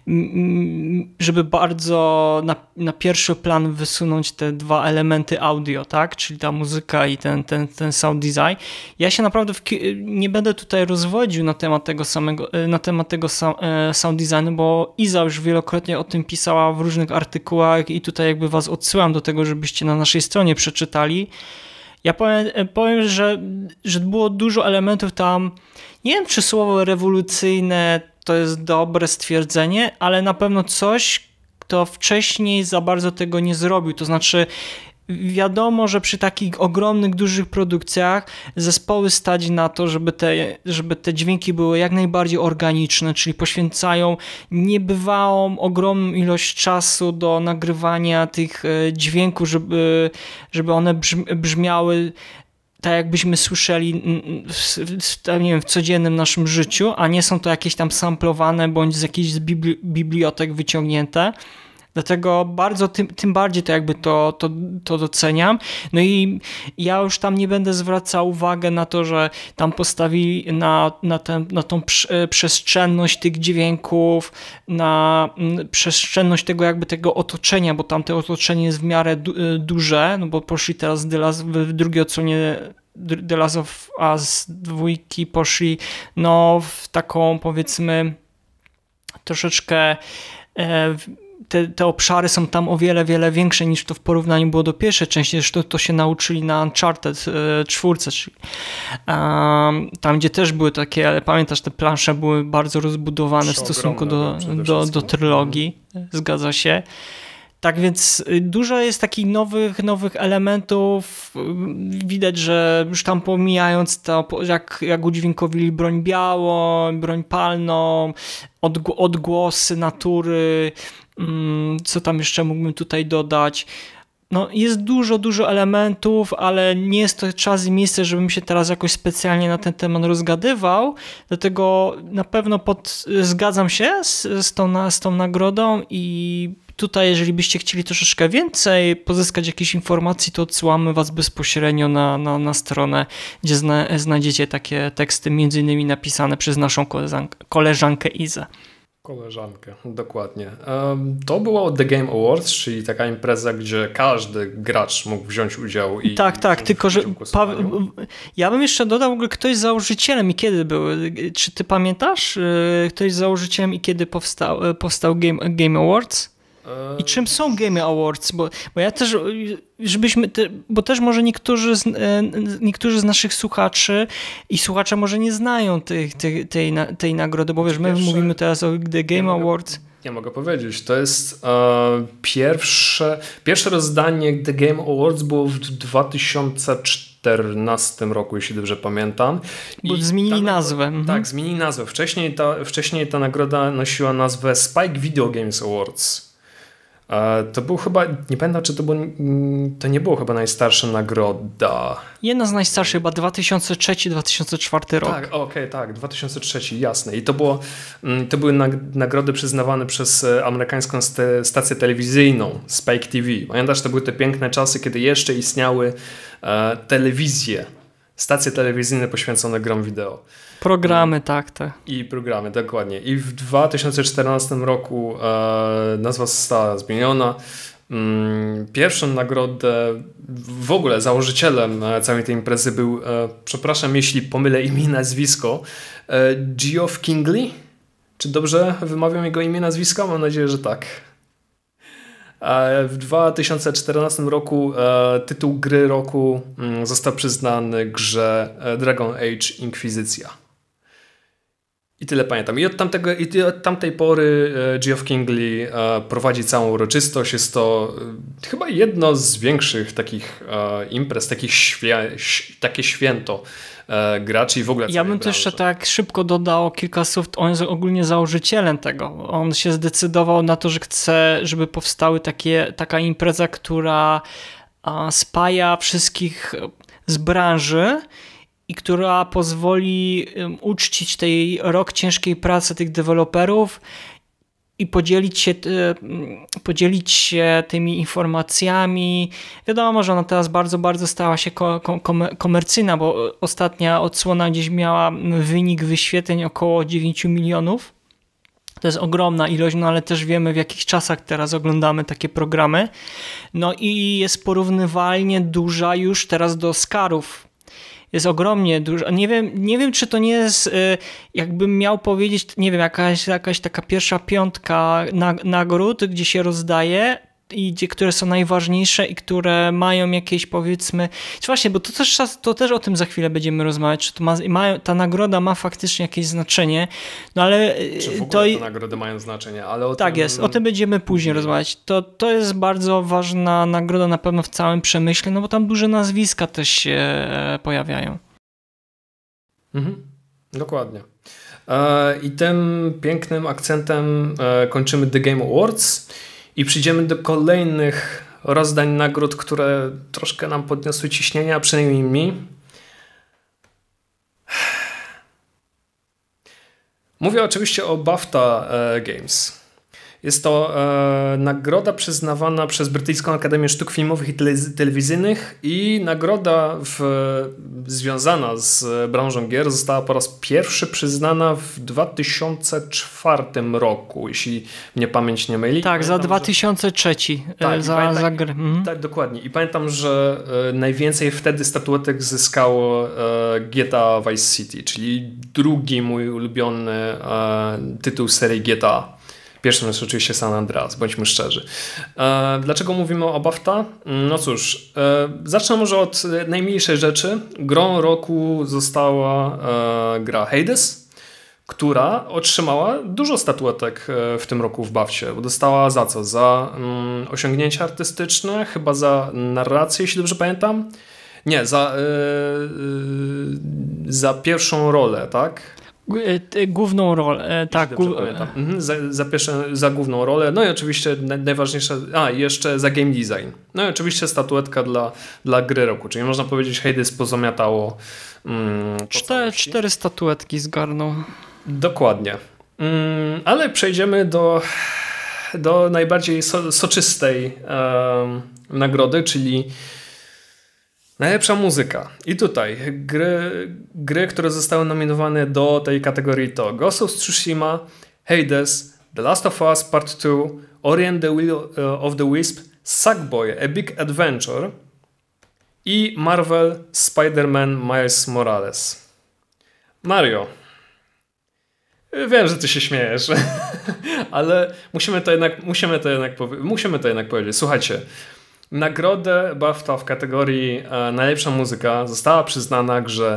żeby bardzo na, na pierwszy plan wysunąć te dwa elementy audio, tak? Czyli ta muzyka i ten, ten, ten sound design. Ja się naprawdę w, nie będę tutaj rozwodził na temat tego samego, na temat tego sound designu, bo Iza już wielokrotnie o tym pisała w różnych artykułach i tutaj jakby was odsyłam do tego, żebyście na naszej stronie przeczytali. Ja powiem, powiem że, że było dużo elementów tam, nie wiem czy słowo rewolucyjne to jest dobre stwierdzenie, ale na pewno coś, kto wcześniej za bardzo tego nie zrobił. To znaczy wiadomo, że przy takich ogromnych, dużych produkcjach zespoły stać na to, żeby te, żeby te dźwięki były jak najbardziej organiczne, czyli poświęcają niebywałą, ogromną ilość czasu do nagrywania tych dźwięków, żeby, żeby one brzmiały tak jakbyśmy słyszeli w, nie wiem, w codziennym naszym życiu, a nie są to jakieś tam samplowane bądź z jakichś bibli- bibliotek wyciągnięte. Dlatego bardzo, tym, tym bardziej to jakby to, to, to doceniam. No i ja już tam nie będę zwracał uwagi na to, że tam postawili na, na, ten, na tą przestrzenność tych dźwięków, na przestrzenność tego jakby tego otoczenia, bo tam to otoczenie jest w miarę du, duże, no bo poszli teraz w drugiej odsłonie The Last of Us dwójki, poszli no w taką powiedzmy troszeczkę e, Te, te obszary są tam o wiele, wiele większe niż to w porównaniu było do pierwszej części. Zresztą to się nauczyli na Uncharted czwórce, czyli um, tam, gdzie też były takie, ale pamiętasz, te plansze były bardzo rozbudowane w stosunku do, do, do trylogii. Zgadza się. Tak więc dużo jest takich nowych, nowych elementów. Widać, że już tam pomijając to, jak, jak udźwiękowili broń białą, broń palną, odgłosy natury, co tam jeszcze mógłbym tutaj dodać. No jest dużo, dużo elementów, ale nie jest to czas i miejsce, żebym się teraz jakoś specjalnie na ten temat rozgadywał, dlatego na pewno pod, zgadzam się z, z, tą, z tą nagrodą i tutaj, jeżeli byście chcieli troszeczkę więcej pozyskać jakieś informacji, to odsyłamy was bezpośrednio na, na, na stronę, gdzie zna, znajdziecie takie teksty, między innymi napisane przez naszą koleżankę, koleżankę Izę. Koleżankę, dokładnie. Um, to było The Game Awards, czyli taka impreza, gdzie każdy gracz mógł wziąć udział. I tak, tak, tylko że pa, ja bym jeszcze dodał w ogóle, kto jest założycielem i kiedy były. Czy ty pamiętasz, kto jest założycielem i kiedy powstał, powstał Game, Game Awards? I czym są Game Awards? Bo, bo ja też, żebyśmy, te, bo też może niektórzy z, niektórzy z naszych słuchaczy i słuchacze może nie znają tej, tej, tej, tej nagrody, bo wiesz, my Pierwsze, mówimy teraz o The Game ja Awards. Mogę, ja mogę powiedzieć, to jest e, pierwsze, pierwsze rozdanie The Game Awards było w dwa tysiące czternastym roku, jeśli dobrze pamiętam. Bo I zmienili ta, nazwę. Tak, mhm. zmienili nazwę. Wcześniej ta, wcześniej ta nagroda nosiła nazwę Spike Video Games Awards. To był chyba, nie pamiętam, czy to, był, to nie było chyba najstarsza nagroda. Jedna z najstarszych, chyba dwa tysiące trzeci dwa tysiące czwarty rok. Tak, okej, okay, tak, dwa tysiące trzeci, jasne. I to, było, to były nagrody przyznawane przez amerykańską stację telewizyjną Spike T V. Pamiętasz, to były te piękne czasy, kiedy jeszcze istniały e, telewizje, stacje telewizyjne poświęcone grom wideo. Programy, tak, tak. I programy, dokładnie. I w dwa tysiące czternastym roku e, nazwa została zmieniona. Mm, pierwszą nagrodę, w ogóle założycielem całej tej imprezy był, e, przepraszam jeśli pomylę imię i nazwisko, e, Geoff Keighley. Czy dobrze wymawiam jego imię i nazwisko? Mam nadzieję, że tak. E, w dwa tysiące czternastym roku e, tytuł gry roku mm, został przyznany grze Dragon Age Inkwizycja. I tyle pamiętam. I od, tamtego, i od tamtej pory Geoff Keighley prowadzi całą uroczystość. Jest to chyba jedno z większych takich imprez, takich świe, takie święto graczy i w ogóle. Ja bym też jeszcze tak szybko dodał kilka słów. On jest ogólnie założycielem tego. On się zdecydował na to, że chce, żeby powstały takie, taka impreza, która spaja wszystkich z branży i która pozwoli um, uczcić tej rok ciężkiej pracy tych deweloperów i podzielić się, y, podzielić się tymi informacjami. Wiadomo, że ona teraz bardzo, bardzo stała się ko- kom- komercyjna, bo ostatnia odsłona gdzieś miała wynik wyświetleń około dziewięć milionów. To jest ogromna ilość, no ale też wiemy, w jakich czasach teraz oglądamy takie programy. No i jest porównywalnie duża już teraz do Oscarów. Jest ogromnie dużo. Nie wiem, nie wiem, czy to nie jest, jakbym miał powiedzieć, nie wiem, jakaś, jakaś taka pierwsza piątka nagród, gdzie się rozdaje. i gdzie, które są najważniejsze i które mają jakieś, powiedzmy, właśnie, bo to też, to też o tym za chwilę będziemy rozmawiać, czy to ma, ma, ta nagroda ma faktycznie jakieś znaczenie, no ale czy w ogóle to... te nagrody mają znaczenie, ale o tak tym... jest, o tym będziemy później rozmawiać. To, to jest bardzo ważna nagroda na pewno w całym przemyśle, no bo tam duże nazwiska też się pojawiają. Mhm, dokładnie. E, I tym pięknym akcentem e, kończymy The Game Awards i przyjdziemy do kolejnych rozdań nagród, które troszkę nam podniosły ciśnienia, a przynajmniej mi. Mówię oczywiście o BAFTA e, Games. Jest to e, nagroda przyznawana przez Brytyjską Akademię Sztuk Filmowych i Tele- Telewizyjnych i nagroda w, związana z branżą gier została po raz pierwszy przyznana w dwa tysiące czwartym roku, jeśli mnie pamięć nie myli. Tak, pamiętam, za dwa tysiące trzeci. Że... Tak, za, pamiętam, za gr... mhm. tak, dokładnie. I pamiętam, że e, najwięcej wtedy statuetek zyskało e, G T A Vice City, czyli drugi mój ulubiony e, tytuł serii G T A. Pierwszym jest oczywiście San Andreas, bądźmy szczerzy. E, dlaczego mówimy o BAFTA? No cóż, e, zacznę może od najmniejszej rzeczy. Grą roku została e, gra Hades, która otrzymała dużo statuetek w tym roku w BAFcie. Dostała za co? Za mm, osiągnięcia artystyczne, chyba za narrację, jeśli dobrze pamiętam. Nie, za, yy, za pierwszą rolę, tak? Główną rolę, tak. Głów... Mhm, za, za, pierwsze, za główną rolę. No i oczywiście najważniejsze, a i jeszcze za game design. No i oczywiście statuetka dla, dla gry roku, czyli można powiedzieć Hades pozamiatało mm, po cztery, cztery statuetki zgarnął. Dokładnie. Mm, ale przejdziemy do, do najbardziej so, soczystej um, nagrody, czyli najlepsza muzyka. I tutaj gry, gry, które zostały nominowane do tej kategorii to Ghost of Tsushima, Hades, The Last of Us Part dwa, Ori and the Will of the Wisp, Sackboy: A Big Adventure i Marvel Spider-Man Miles Morales. Mario, wiem, że ty się śmiejesz, ale musimy to jednak, musimy to jednak, musimy to jednak powiedzieć. Słuchajcie, nagrodę BAFTA w kategorii e, najlepsza muzyka została przyznana grze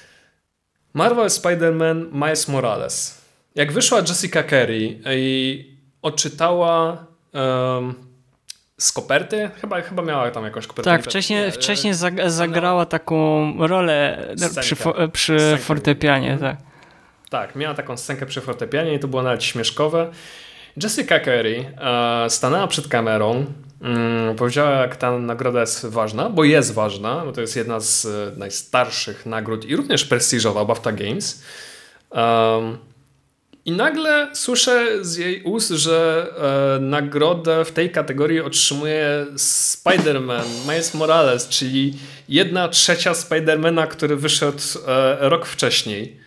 Marvel Spider-Man Miles Morales. Jak wyszła Jessica Carey i odczytała um, z koperty, chyba, chyba miała tam jakąś kopertę. Tak, wcześniej, nie, wcześniej zagrała taką rolę scenkę, przy, fo, przy scenkę, fortepianie. Mhm. Tak. tak, miała taką scenkę przy fortepianie i to było nawet śmieszkowe. Jessica Carey e, stanęła przed kamerą, mm, powiedziała, jak ta nagroda jest ważna, bo jest ważna, bo to jest jedna z e, najstarszych nagród i również prestiżowa BAFTA Games. Um, I nagle słyszę z jej ust, że e, nagrodę w tej kategorii otrzymuje Spider-Man Miles Morales, czyli jedna trzecia Spider-Mana, który wyszedł e, rok wcześniej.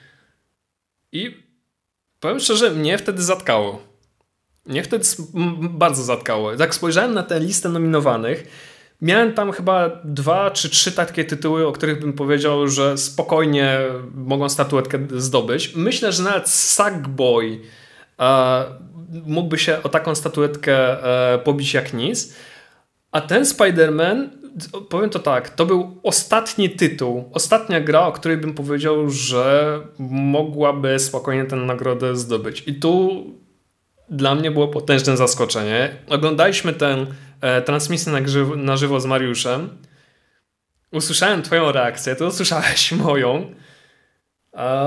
I powiem szczerze, mnie wtedy zatkało. Mnie wtedy bardzo zatkało. Jak spojrzałem na tę listę nominowanych, miałem tam chyba dwa czy trzy takie tytuły, o których bym powiedział, że spokojnie mogą statuetkę zdobyć. Myślę, że nawet Sackboy e, mógłby się o taką statuetkę e, pobić jak nic. A ten Spider-Man, powiem to tak, to był ostatni tytuł, ostatnia gra, o której bym powiedział, że mogłaby spokojnie tę nagrodę zdobyć. I tu dla mnie było potężne zaskoczenie. Oglądaliśmy tę e, transmisję na, grzyw, na żywo z Mariuszem. Usłyszałem twoją reakcję, ty usłyszałeś moją. A...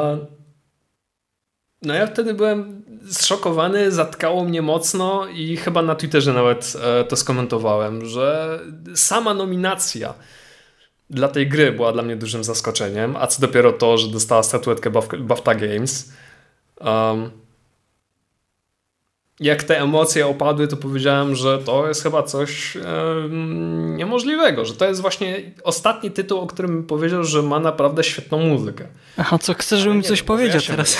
No ja wtedy byłem zszokowany, zatkało mnie mocno i chyba na Twitterze nawet e, to skomentowałem, że sama nominacja dla tej gry była dla mnie dużym zaskoczeniem, a co dopiero to, że dostała statuetkę BAFTA Games. Um, Jak te emocje opadły, to powiedziałem, że to jest chyba coś e, niemożliwego, że to jest właśnie ostatni tytuł, o którym bym powiedział, że ma naprawdę świetną muzykę. Aha, co chcesz, żebym coś wiem, powiedział ja teraz?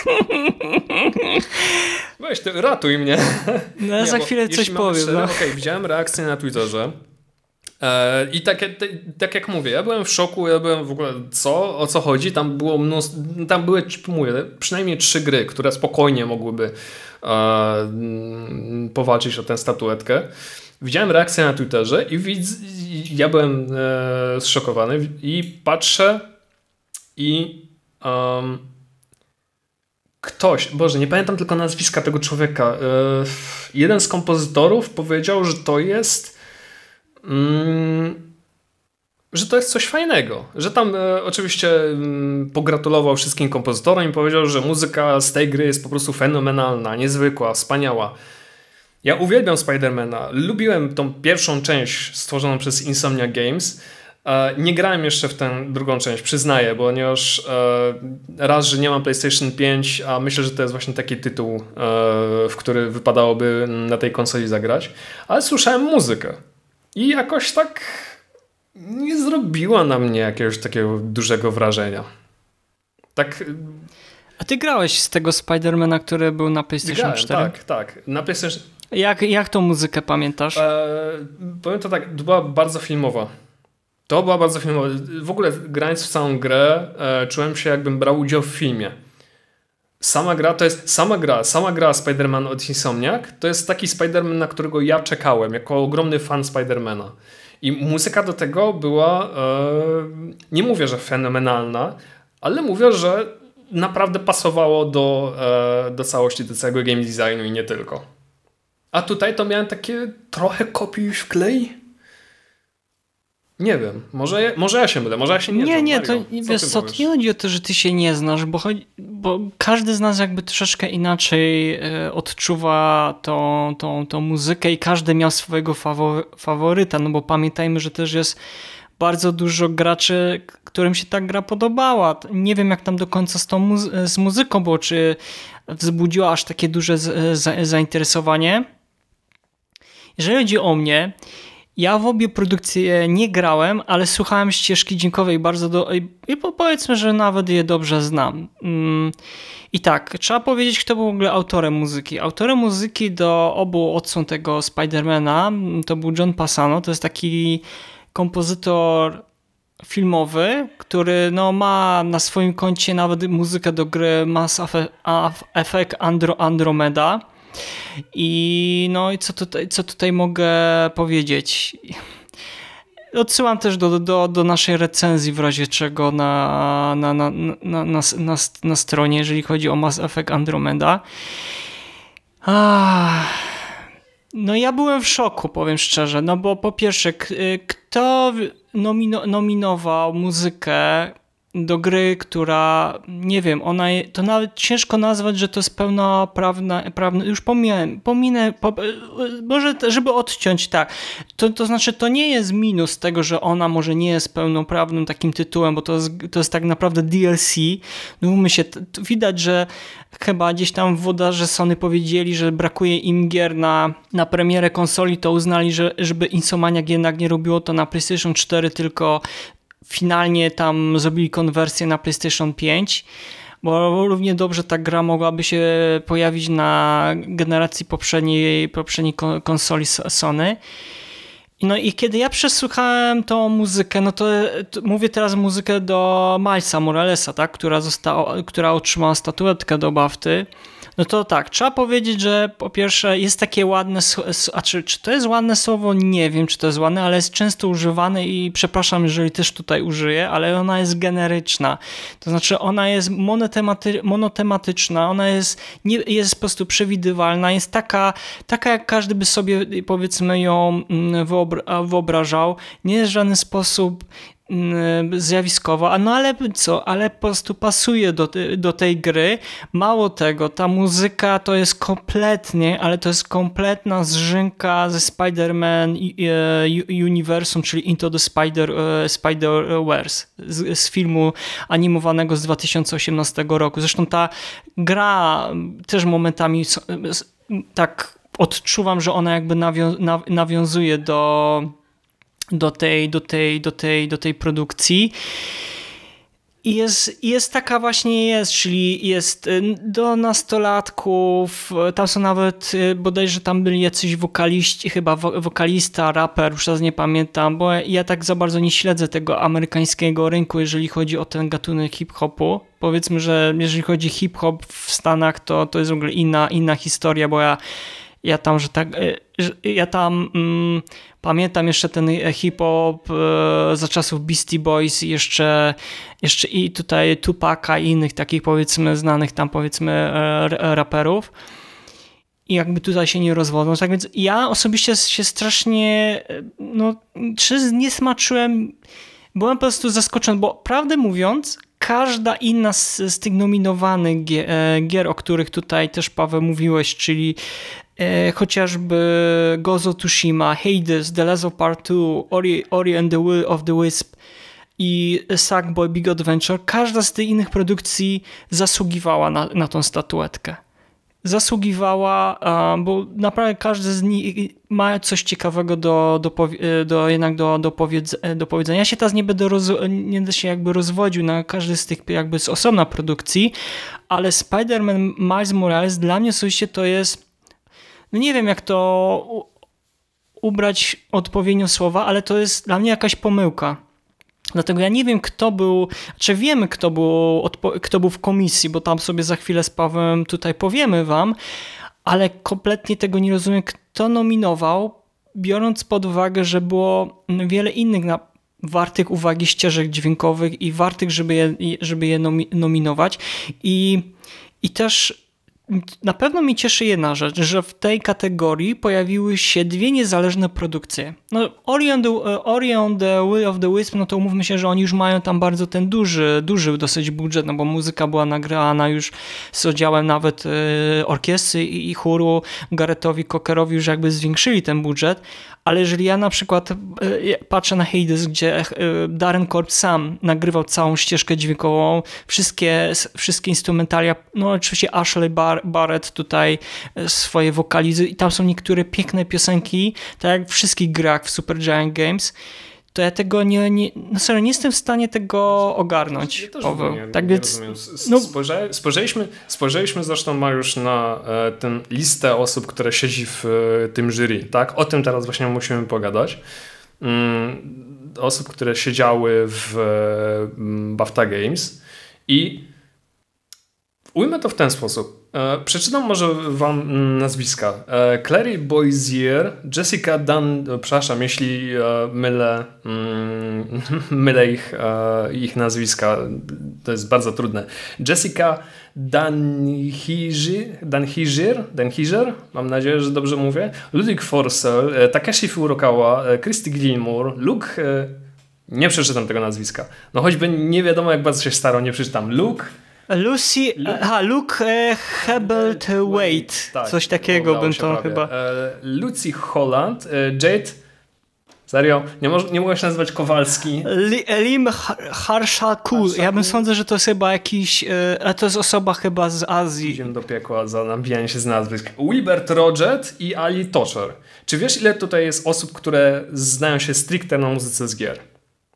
Weź, ty, ratuj mnie. No ja za chwilę coś powiem. No. Okej, okay, widziałem reakcję na Twitterze e, i tak, tak jak mówię, ja byłem w szoku, ja byłem w ogóle, co? O co chodzi? Tam było mnóstwo, tam były, mówię, przynajmniej trzy gry, które spokojnie mogłyby e, powalczyć o tę statuetkę. widziałem reakcję na Twitterze i widz, ja byłem e, zszokowany i patrzę i um, ktoś, Boże, nie pamiętam tylko nazwiska tego człowieka, e, jeden z kompozytorów powiedział, że to jest mm, że to jest coś fajnego, że tam e, oczywiście m, pogratulował wszystkim kompozytorom i powiedział, że muzyka z tej gry jest po prostu fenomenalna, niezwykła, wspaniała. Ja uwielbiam Spidermana, lubiłem tą pierwszą część stworzoną przez Insomnia Games. E, nie grałem jeszcze w tę drugą część, przyznaję, ponieważ e, raz, że nie mam PlayStation pięć, a myślę, że to jest właśnie taki tytuł, e, w który wypadałoby na tej konsoli zagrać, ale słyszałem muzykę i jakoś tak nie zrobiła na mnie jakiegoś takiego dużego wrażenia. Tak. A ty grałeś z tego Spidermana, który był na PlayStation grałem, cztery? Tak, tak. Na PlayStation... Jak, jak tą muzykę pamiętasz? E, powiem to tak, to była bardzo filmowa. To była bardzo filmowa. W ogóle grając w całą grę e, czułem się, jakbym brał udział w filmie. Sama gra to jest, sama gra, sama gra Spider-Man od Insomniac to jest taki Spider-Man, na którego ja czekałem, jako ogromny fan Spider-Mana. I muzyka do tego była, e, nie mówię, że fenomenalna, ale mówię, że naprawdę pasowało do, e, do całości, do całego game designu i nie tylko. A tutaj to miałem takie trochę kopiuj w klej. Nie wiem, może, może ja się mylę, może ja się nie Nie, znam. nie, Mario, to wiesz co, to nie chodzi o to, że ty się nie znasz, bo, chodzi, bo każdy z nas jakby troszeczkę inaczej e, odczuwa tą, tą, tą muzykę i każdy miał swojego fawo, faworyta, no bo pamiętajmy, że też jest bardzo dużo graczy, którym się ta gra podobała. Nie wiem jak tam do końca z tą muzy- z muzyką było, czy wzbudziła aż takie duże z, z, zainteresowanie. Jeżeli chodzi o mnie, ja w obie produkcje nie grałem, ale słuchałem ścieżki dźwiękowej bardzo do... i powiedzmy, że nawet je dobrze znam. I tak, trzeba powiedzieć, kto był w ogóle autorem muzyki. Autorem muzyki do obu odsłon tego Spidermana to był John Passano, to jest taki kompozytor filmowy, który no, ma na swoim koncie nawet muzykę do gry Mass Effect Andro- Andromeda. I no i co tutaj, co tutaj mogę powiedzieć? Odsyłam też do, do, do naszej recenzji w razie czego na, na, na, na, na, na, na stronie, jeżeli chodzi o Mass Effect Andromeda. Ah, no ja byłem w szoku, powiem szczerze, no bo po pierwsze, kto nomino, nominował muzykę do gry, która, nie wiem, ona, to nawet ciężko nazwać, że to jest pełnoprawna, prawna, już pominę, pominę po, może żeby odciąć, tak, to, to znaczy to nie jest minus tego, że ona może nie jest pełnoprawnym takim tytułem, bo to jest, to jest tak naprawdę D L C, no mówmy się, to, to widać, że chyba gdzieś tam włodarze Sony powiedzieli, że brakuje im gier na, na premierę konsoli, to uznali, że żeby Insomniac jednak nie robiło to na PlayStation cztery, tylko finalnie tam zrobili konwersję na PlayStation pięć, bo równie dobrze ta gra mogłaby się pojawić na generacji poprzedniej, poprzedniej konsoli Sony. No i kiedy ja przesłuchałem tą muzykę, no to, to mówię teraz muzykę do Milesa Moralesa, tak, która została, która otrzymała statuetkę do BAFTY. No to tak, trzeba powiedzieć, że po pierwsze jest takie ładne, a czy, czy to jest ładne słowo? Nie wiem, czy to jest ładne, ale jest często używane i przepraszam, jeżeli też tutaj użyję, ale ona jest generyczna. To znaczy ona jest monotematy, monotematyczna, ona jest, nie, jest po prostu przewidywalna, jest taka, taka jak każdy by sobie powiedzmy ją wyobrażał. Nie jest w żaden sposób zjawiskowo, no ale co, ale po prostu pasuje do, do tej gry. Mało tego, ta muzyka to jest kompletnie, ale to jest kompletna zżynka ze Spider-Man Universum, czyli Into the Spider, Spider-Verse z, z filmu animowanego z dwa tysiące osiemnastego roku. Zresztą ta gra też momentami tak odczuwam, że ona jakby nawią- nawiązuje do do tej, do tej, do tej, do tej produkcji. I jest, jest taka właśnie jest, czyli jest do nastolatków, tam są nawet bodajże tam byli jacyś wokaliści, chyba wokalista, raper, już teraz nie pamiętam, bo ja tak za bardzo nie śledzę tego amerykańskiego rynku, jeżeli chodzi o ten gatunek hip-hopu. Powiedzmy, że jeżeli chodzi o hip-hop w Stanach, to, to jest w ogóle inna, inna historia, bo ja Ja tam, że tak, ja tam mm, pamiętam jeszcze ten hip-hop e, za czasów Beastie Boys i jeszcze, jeszcze i tutaj Tupaca i innych takich powiedzmy znanych tam powiedzmy e, raperów. I jakby tutaj się nie rozwodzą. Tak więc ja osobiście się strasznie no, czy nie smaczyłem, byłem po prostu zaskoczony, bo prawdę mówiąc, każda inna z, z tych nominowanych gier, gier, o których tutaj też Paweł mówiłeś, czyli e, chociażby Ghost of Tsushima, Hades, The Last of Part two, Ori, Ori and the Will of the Wisp i Sackboy Big Adventure, każda z tych innych produkcji zasługiwała na, na tą statuetkę. Zasługiwała, bo naprawdę każdy z nich ma coś ciekawego do, do, do, jednak do, do, powiedz, do powiedzenia. Ja się teraz nie będę, roz, nie będę się jakby rozwodził na każdy z tych jakby z osobna produkcji, ale Spider-Man Miles Morales dla mnie osobiście to jest, no nie wiem jak to ubrać odpowiednio słowa, ale to jest dla mnie jakaś pomyłka. Dlatego ja nie wiem, kto był, czy wiemy, kto był, kto był w komisji, bo tam sobie za chwilę z Pawłem tutaj powiemy wam, ale kompletnie tego nie rozumiem, kto nominował, biorąc pod uwagę, że było wiele innych na, wartych uwagi ścieżek dźwiękowych i wartych, żeby je, żeby je nominować. I, i też na pewno mnie cieszy jedna rzecz, że w tej kategorii pojawiły się dwie niezależne produkcje. No, Ori and the, Ori and the Will of the Wisp, no to umówmy się, że oni już mają tam bardzo ten duży, duży dosyć budżet, no bo muzyka była nagrana już z udziałem nawet y, orkiestry i, i chóru. Garethowi Cockerowi już jakby zwiększyli ten budżet, ale jeżeli ja na przykład y, patrzę na Hades, gdzie y, Darren Korb sam nagrywał całą ścieżkę dźwiękową, wszystkie, wszystkie instrumentalia, no oczywiście Ashley Bar Barrett tutaj swoje wokalizy i tam są niektóre piękne piosenki, tak jak w wszystkich grach w Supergiant Games, to ja tego nie, nie no serio, nie jestem w stanie tego ogarnąć. Ja też rozumiem, tak więc, no, Spojrza, spojrzeliśmy, spojrzeliśmy zresztą Mariusz na e, tę listę osób, które siedzi w e, tym jury, tak? O tym teraz właśnie musimy pogadać. Mm, osób, które siedziały w e, BAFTA Games i ujmę to w ten sposób. E, przeczytam może wam nazwiska. E, Clary Boissier, Jessica Dunn, e, przepraszam, jeśli e, mylę, mm, mylę ich, e, ich nazwiska, to jest bardzo trudne. Jessica Dunhiger, Dunhiger, Dunhiger, mam nadzieję, że dobrze mówię. Ludwig Forssell, e, Takeshi Furukawa, e, Christy Gilmour, Luke, e, nie przeczytam tego nazwiska. No choćby nie wiadomo jak bardzo się starał, nie przeczytam. Luke Lucy, Luke, aha, Luke e, Hebblethwaite, tak, coś takiego bym to prawie. chyba. E, Lucy Holland, e, Jade, serio, nie, moż, nie mogę się nazywać Kowalski. Lim Harshakul, ja bym sądzę, że to jest chyba jakiś, e, to jest osoba chyba z Azji. Idziemy do piekła za nabijanie się z nazwisk. Wilbert Roget i Ali Tosher. Czy wiesz, ile tutaj jest osób, które znają się stricte na muzyce z gier?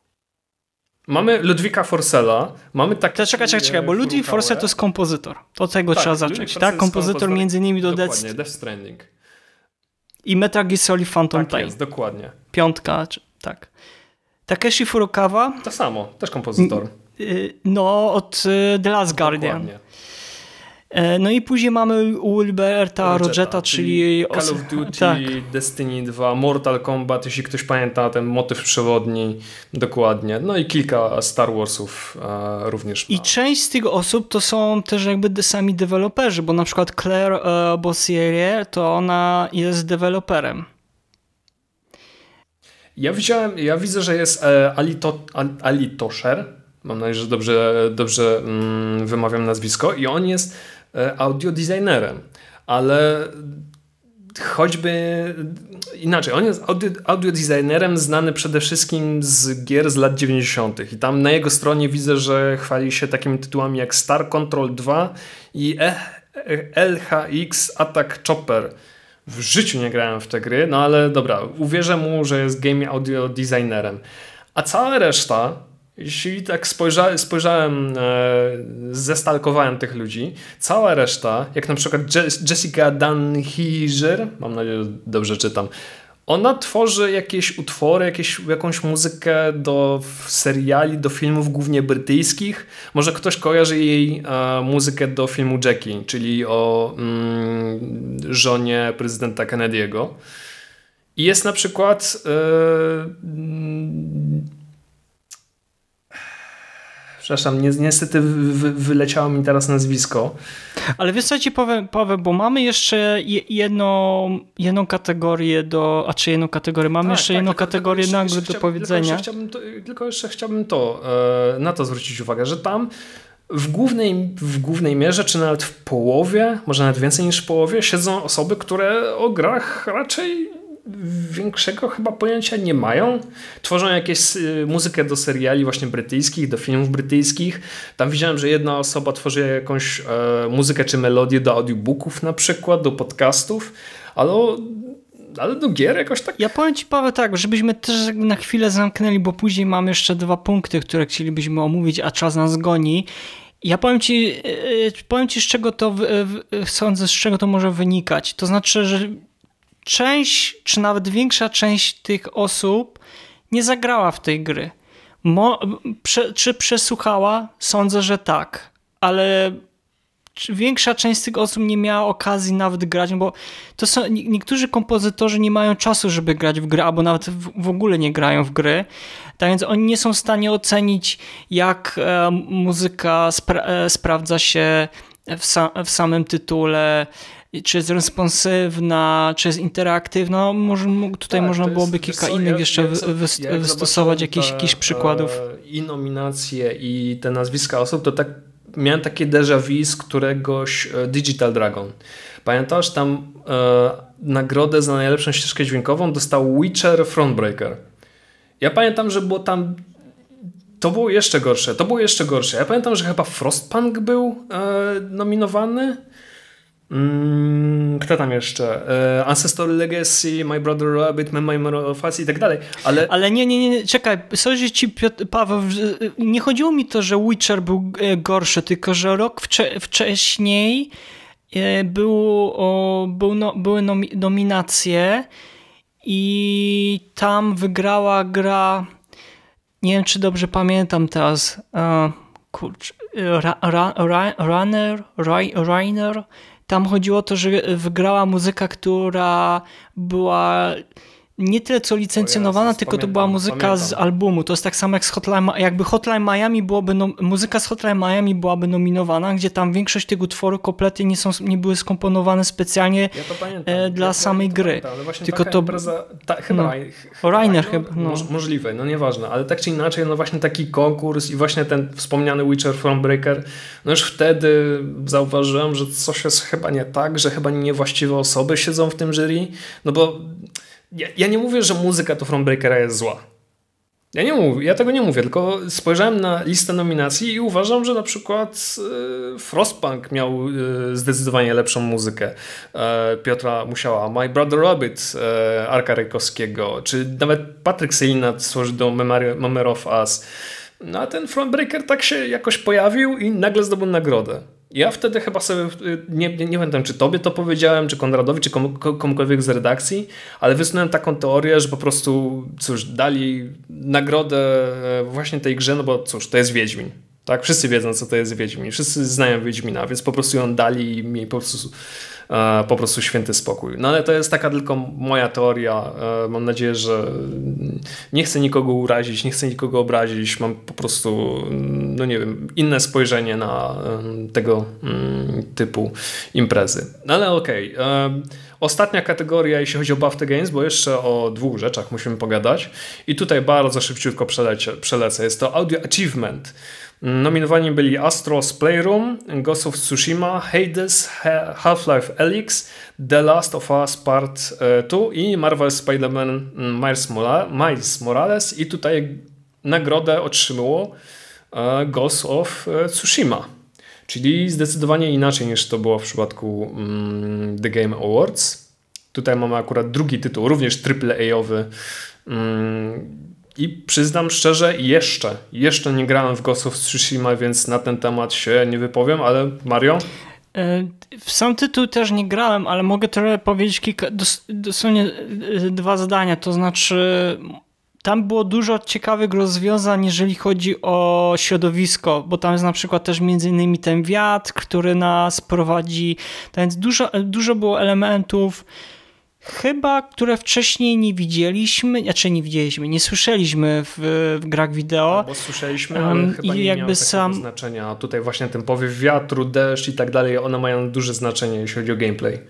Mamy Ludwika Forssella, mamy tak. Czekaj, czekaj, czekaj, bo Ludwik Forssell to jest kompozytor. To od tego tak, trzeba zacząć, tak? Kompozytor między innymi do Death, Death Stranding. I Metal Gear Solid Phantom tak Pain. Jest, dokładnie. Piątka, tak. Takeshi Furukawa. To samo, też kompozytor. No, od The Last Guardian. Dokładnie. No i później mamy Wilberta Rogeta, czyli Call of Duty, tak. Destiny dwa, Mortal Kombat, jeśli ktoś pamięta ten motyw przewodni, dokładnie. No i kilka Star Warsów e, również ma. I część z tych osób to są też jakby sami deweloperzy, bo na przykład Claire e, Boissier, to ona jest deweloperem. Ja widziałem, ja widzę, że jest e, Ali, to, Ali Tosher, mam nadzieję, że dobrze, dobrze mm, wymawiam nazwisko i on jest audiodesignerem, ale choćby inaczej, on jest audio, audiodesignerem znany przede wszystkim z gier z lat dziewięćdziesiątych i tam na jego stronie widzę, że chwali się takimi tytułami jak Star Control dwa i L H X Attack Chopper. W życiu nie grałem w te gry, no ale dobra, uwierzę mu, że jest game audio designerem. A cała reszta, jeśli tak spojrza, spojrzałem, e, zestalkowałem tych ludzi, cała reszta, jak na przykład Jessica Dunhiger, mam nadzieję, że dobrze czytam, Ona tworzy jakieś utwory, jakieś, jakąś muzykę do seriali, do filmów głównie brytyjskich. Może ktoś kojarzy jej e, muzykę do filmu Jackie, czyli o mm, żonie prezydenta Kennedy'ego. I jest na przykład e, przepraszam, ni niestety wy, wyleciało mi teraz nazwisko. Ale wiesz co ci powiem, Paweł, bo mamy jeszcze jedną, jedną kategorię do, a czy jedną kategorię, mamy tak, jeszcze tak, jedną tylko, kategorię tylko nagle do powiedzenia. Tylko jeszcze, to, tylko jeszcze chciałbym to, e, na to zwrócić uwagę, że tam w głównej, w głównej mierze, czy nawet w połowie, może nawet więcej niż w połowie, siedzą osoby, które o grach raczej większego chyba pojęcia nie mają. Tworzą jakieś y, muzykę do seriali właśnie brytyjskich, do filmów brytyjskich. Tam widziałem, że jedna osoba tworzy jakąś e, muzykę czy melodię do audiobooków na przykład, do podcastów, ale, ale do gier jakoś tak... Ja powiem ci, Paweł, tak, żebyśmy też na chwilę zamknęli, bo później mam jeszcze dwa punkty, które chcielibyśmy omówić, a czas nas goni. Ja powiem ci, powiem ci z czego to sądzę, z czego to może wynikać. To znaczy, że część, czy nawet większa część tych osób nie zagrała w tej gry. Mo, prze, czy przesłuchała? Sądzę, że tak. Ale większa część z tych osób nie miała okazji nawet grać, bo to są, niektórzy kompozytorzy nie mają czasu, żeby grać w gry, albo nawet w, w ogóle nie grają w gry. Tak więc oni nie są w stanie ocenić, jak e, muzyka spra e, sprawdza się w, sa w samym tytule, czy jest responsywna, czy jest interaktywna. No, może, tutaj tak, można byłoby kilka co, innych ja, jeszcze ja, wy, ja wystosować jakichś, jakichś przykładów. E, I nominacje, i te nazwiska osób, to tak miałem takie déjà vu z któregoś Digital Dragon. Pamiętasz, tam e, nagrodę za najlepszą ścieżkę dźwiękową dostał Witcher Thronebreaker. Ja pamiętam, że było tam to było jeszcze gorsze, to było jeszcze gorsze. Ja pamiętam, że chyba Frostpunk był e, nominowany. Mm, kto tam jeszcze? E, Ancestor Legacy, My Brother Rabbit, My Memory of Us i tak dalej. Ale, Ale nie, nie, nie, czekaj, sorry ci, Paweł, nie chodziło mi to, że Witcher był gorszy, tylko że rok wcze wcześniej był, o, był no, były nomi nominacje i tam wygrała gra, nie wiem czy dobrze pamiętam teraz, uh, kurczę, ra, ra, ra, Runner, Rainer. Tam chodziło o to, że wygrała muzyka, która była nie tyle co licencjonowana, tylko pamiętam, to była muzyka pamiętam. z albumu. To jest tak samo jak z Hotline, jakby Hotline Miami byłoby, no, muzyka z Hotline Miami byłaby nominowana, gdzie tam większość tych utworów kompletnie nie, są, nie były skomponowane specjalnie ja e, dla ja samej gry. Pamiętam, ale właśnie tylko to impreza, ta, chyba, no, chyba Rainer no, chyba. No. Możliwe, no nieważne, ale tak czy inaczej, no właśnie taki konkurs i właśnie ten wspomniany Witcher Thronebreaker, no już wtedy zauważyłem, że coś jest chyba nie tak, że chyba niewłaściwe osoby siedzą w tym jury, no bo Ja, ja nie mówię, że muzyka to Thronebreakera jest zła. Ja nie mówię, ja tego nie mówię, tylko spojrzałem na listę nominacji i uważam, że na przykład e, Frostpunk miał e, zdecydowanie lepszą muzykę e, Piotra Musiała, My Brother Rabbit e, Arka Rejkowskiego, czy nawet Patryk Selina stworzył do Memory, Memory of Us. No a ten Thronebreaker tak się jakoś pojawił i nagle zdobył nagrodę. Ja wtedy chyba sobie, nie, nie, nie pamiętam czy tobie to powiedziałem, czy Konradowi, czy komu, komukolwiek z redakcji, ale wysunąłem taką teorię, że po prostu cóż, dali nagrodę właśnie tej grze, no bo cóż, to jest Wiedźmin. Tak? Wszyscy wiedzą, co to jest Wiedźmin. Wszyscy znają Wiedźmina, więc po prostu ją dali i mi po prostu, e, po prostu święty spokój. No ale to jest taka tylko moja teoria. E, mam nadzieję, że nie chcę nikogo urazić, nie chcę nikogo obrazić. Mam po prostu, no nie wiem, inne spojrzenie na e, tego m, typu imprezy. No ale okej. Okay. Ostatnia kategoria, jeśli chodzi o BAFTA Games, bo jeszcze o dwóch rzeczach musimy pogadać. I tutaj bardzo szybciutko przelecie, przelecę. Jest to Audio Achievement. Nominowani byli Astro's Playroom, Ghost of Tsushima, Hades, Half-Life Alyx, The Last of Us Part two i Marvel Spider-Man Miles Morales. I tutaj nagrodę otrzymało Ghost of Tsushima. Czyli zdecydowanie inaczej niż to było w przypadku mm, The Game Awards. Tutaj mamy akurat drugi tytuł, również triple A-owy. Mm, I przyznam szczerze, jeszcze, jeszcze nie grałem w Ghost of Tsushima, więc na ten temat się nie wypowiem, ale Mario? W sam tytuł też nie grałem, ale mogę trochę powiedzieć kilka, dos, dosłownie dwa zdania, to znaczy tam było dużo ciekawych rozwiązań, jeżeli chodzi o środowisko, bo tam jest na przykład też między innymi ten wiatr, który nas prowadzi, więc dużo, dużo było elementów, chyba, które wcześniej nie widzieliśmy, znaczy nie widzieliśmy, nie słyszeliśmy w, w grach wideo. Bo słyszeliśmy, ale um, chyba nie jakby miało sam... znaczenia. A tutaj właśnie ten powiew wiatru, deszcz i tak dalej, one mają duże znaczenie, jeśli chodzi o gameplay.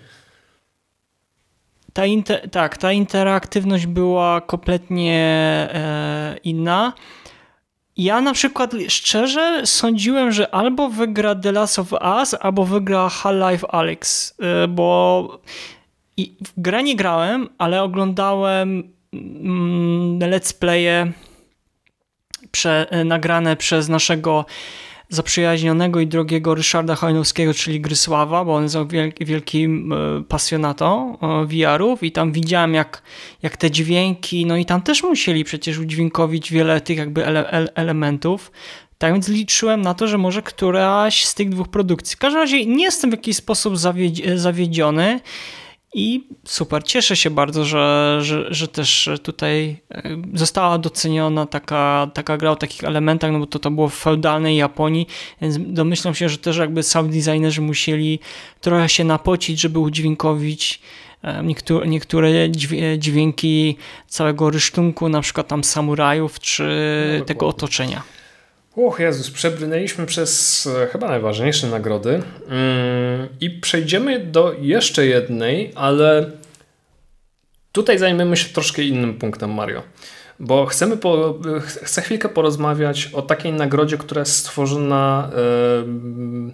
Ta inter... Tak, ta interaktywność była kompletnie e, inna. Ja na przykład szczerze sądziłem, że albo wygra The Last of Us, albo wygra Half-Life Alyx, e, bo i w grę nie grałem, ale oglądałem mm, let's playe prze, nagrane przez naszego zaprzyjaźnionego i drogiego Ryszarda Hojnowskiego, czyli Grysława, bo on jest wielki, wielkim y, pasjonatą y, V R-ów i tam widziałem jak, jak te dźwięki, no i tam też musieli przecież udźwiękowić wiele tych jakby ele, ele, elementów. Tak więc liczyłem na to, że może któraś z tych dwóch produkcji. W każdym razie nie jestem w jakiś sposób zawiedzi- zawiedziony. I super, cieszę się bardzo, że, że, że też tutaj została doceniona taka, taka gra o takich elementach, no bo to, to było w feudalnej Japonii, więc domyślam się, że też jakby sound designerzy musieli trochę się napocić, żeby udźwiękowić niektóre, niektóre dźwięki całego rysztunku, na przykład tam samurajów, czy no, tego otoczenia. Och Jezus, przebrnęliśmy przez chyba najważniejsze nagrody yy, i przejdziemy do jeszcze jednej, ale tutaj zajmiemy się troszkę innym punktem, Mario, bo chcemy po, chcę chwilkę porozmawiać o takiej nagrodzie, która jest stworzona yy,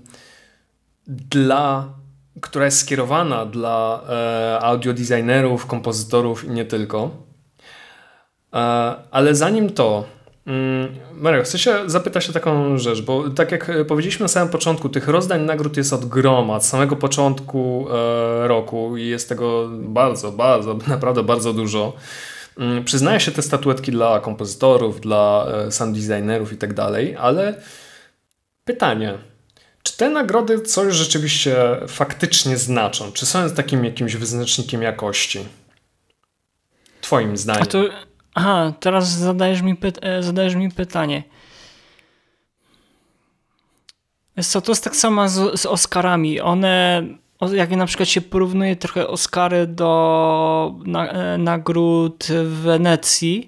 dla, która jest skierowana dla yy, audiodesignerów, kompozytorów i nie tylko, yy, ale zanim to Mario, chcę się zapytać o taką rzecz, bo tak jak powiedzieliśmy na samym początku, tych rozdań nagród jest od groma, od samego początku e, roku i jest tego bardzo, bardzo, naprawdę bardzo dużo. Mm, przyznaję się te statuetki dla kompozytorów, dla e, sound designerów i tak dalej, ale pytanie, czy te nagrody coś rzeczywiście faktycznie znaczą? Czy są takim jakimś wyznacznikiem jakości? Twoim zdaniem. A to... Aha, teraz zadajesz mi, py- zadajesz mi pytanie. Wiesz co, to jest tak samo z, z Oscarami. One, jak na przykład się porównuje trochę Oscary do na, nagród w Wenecji,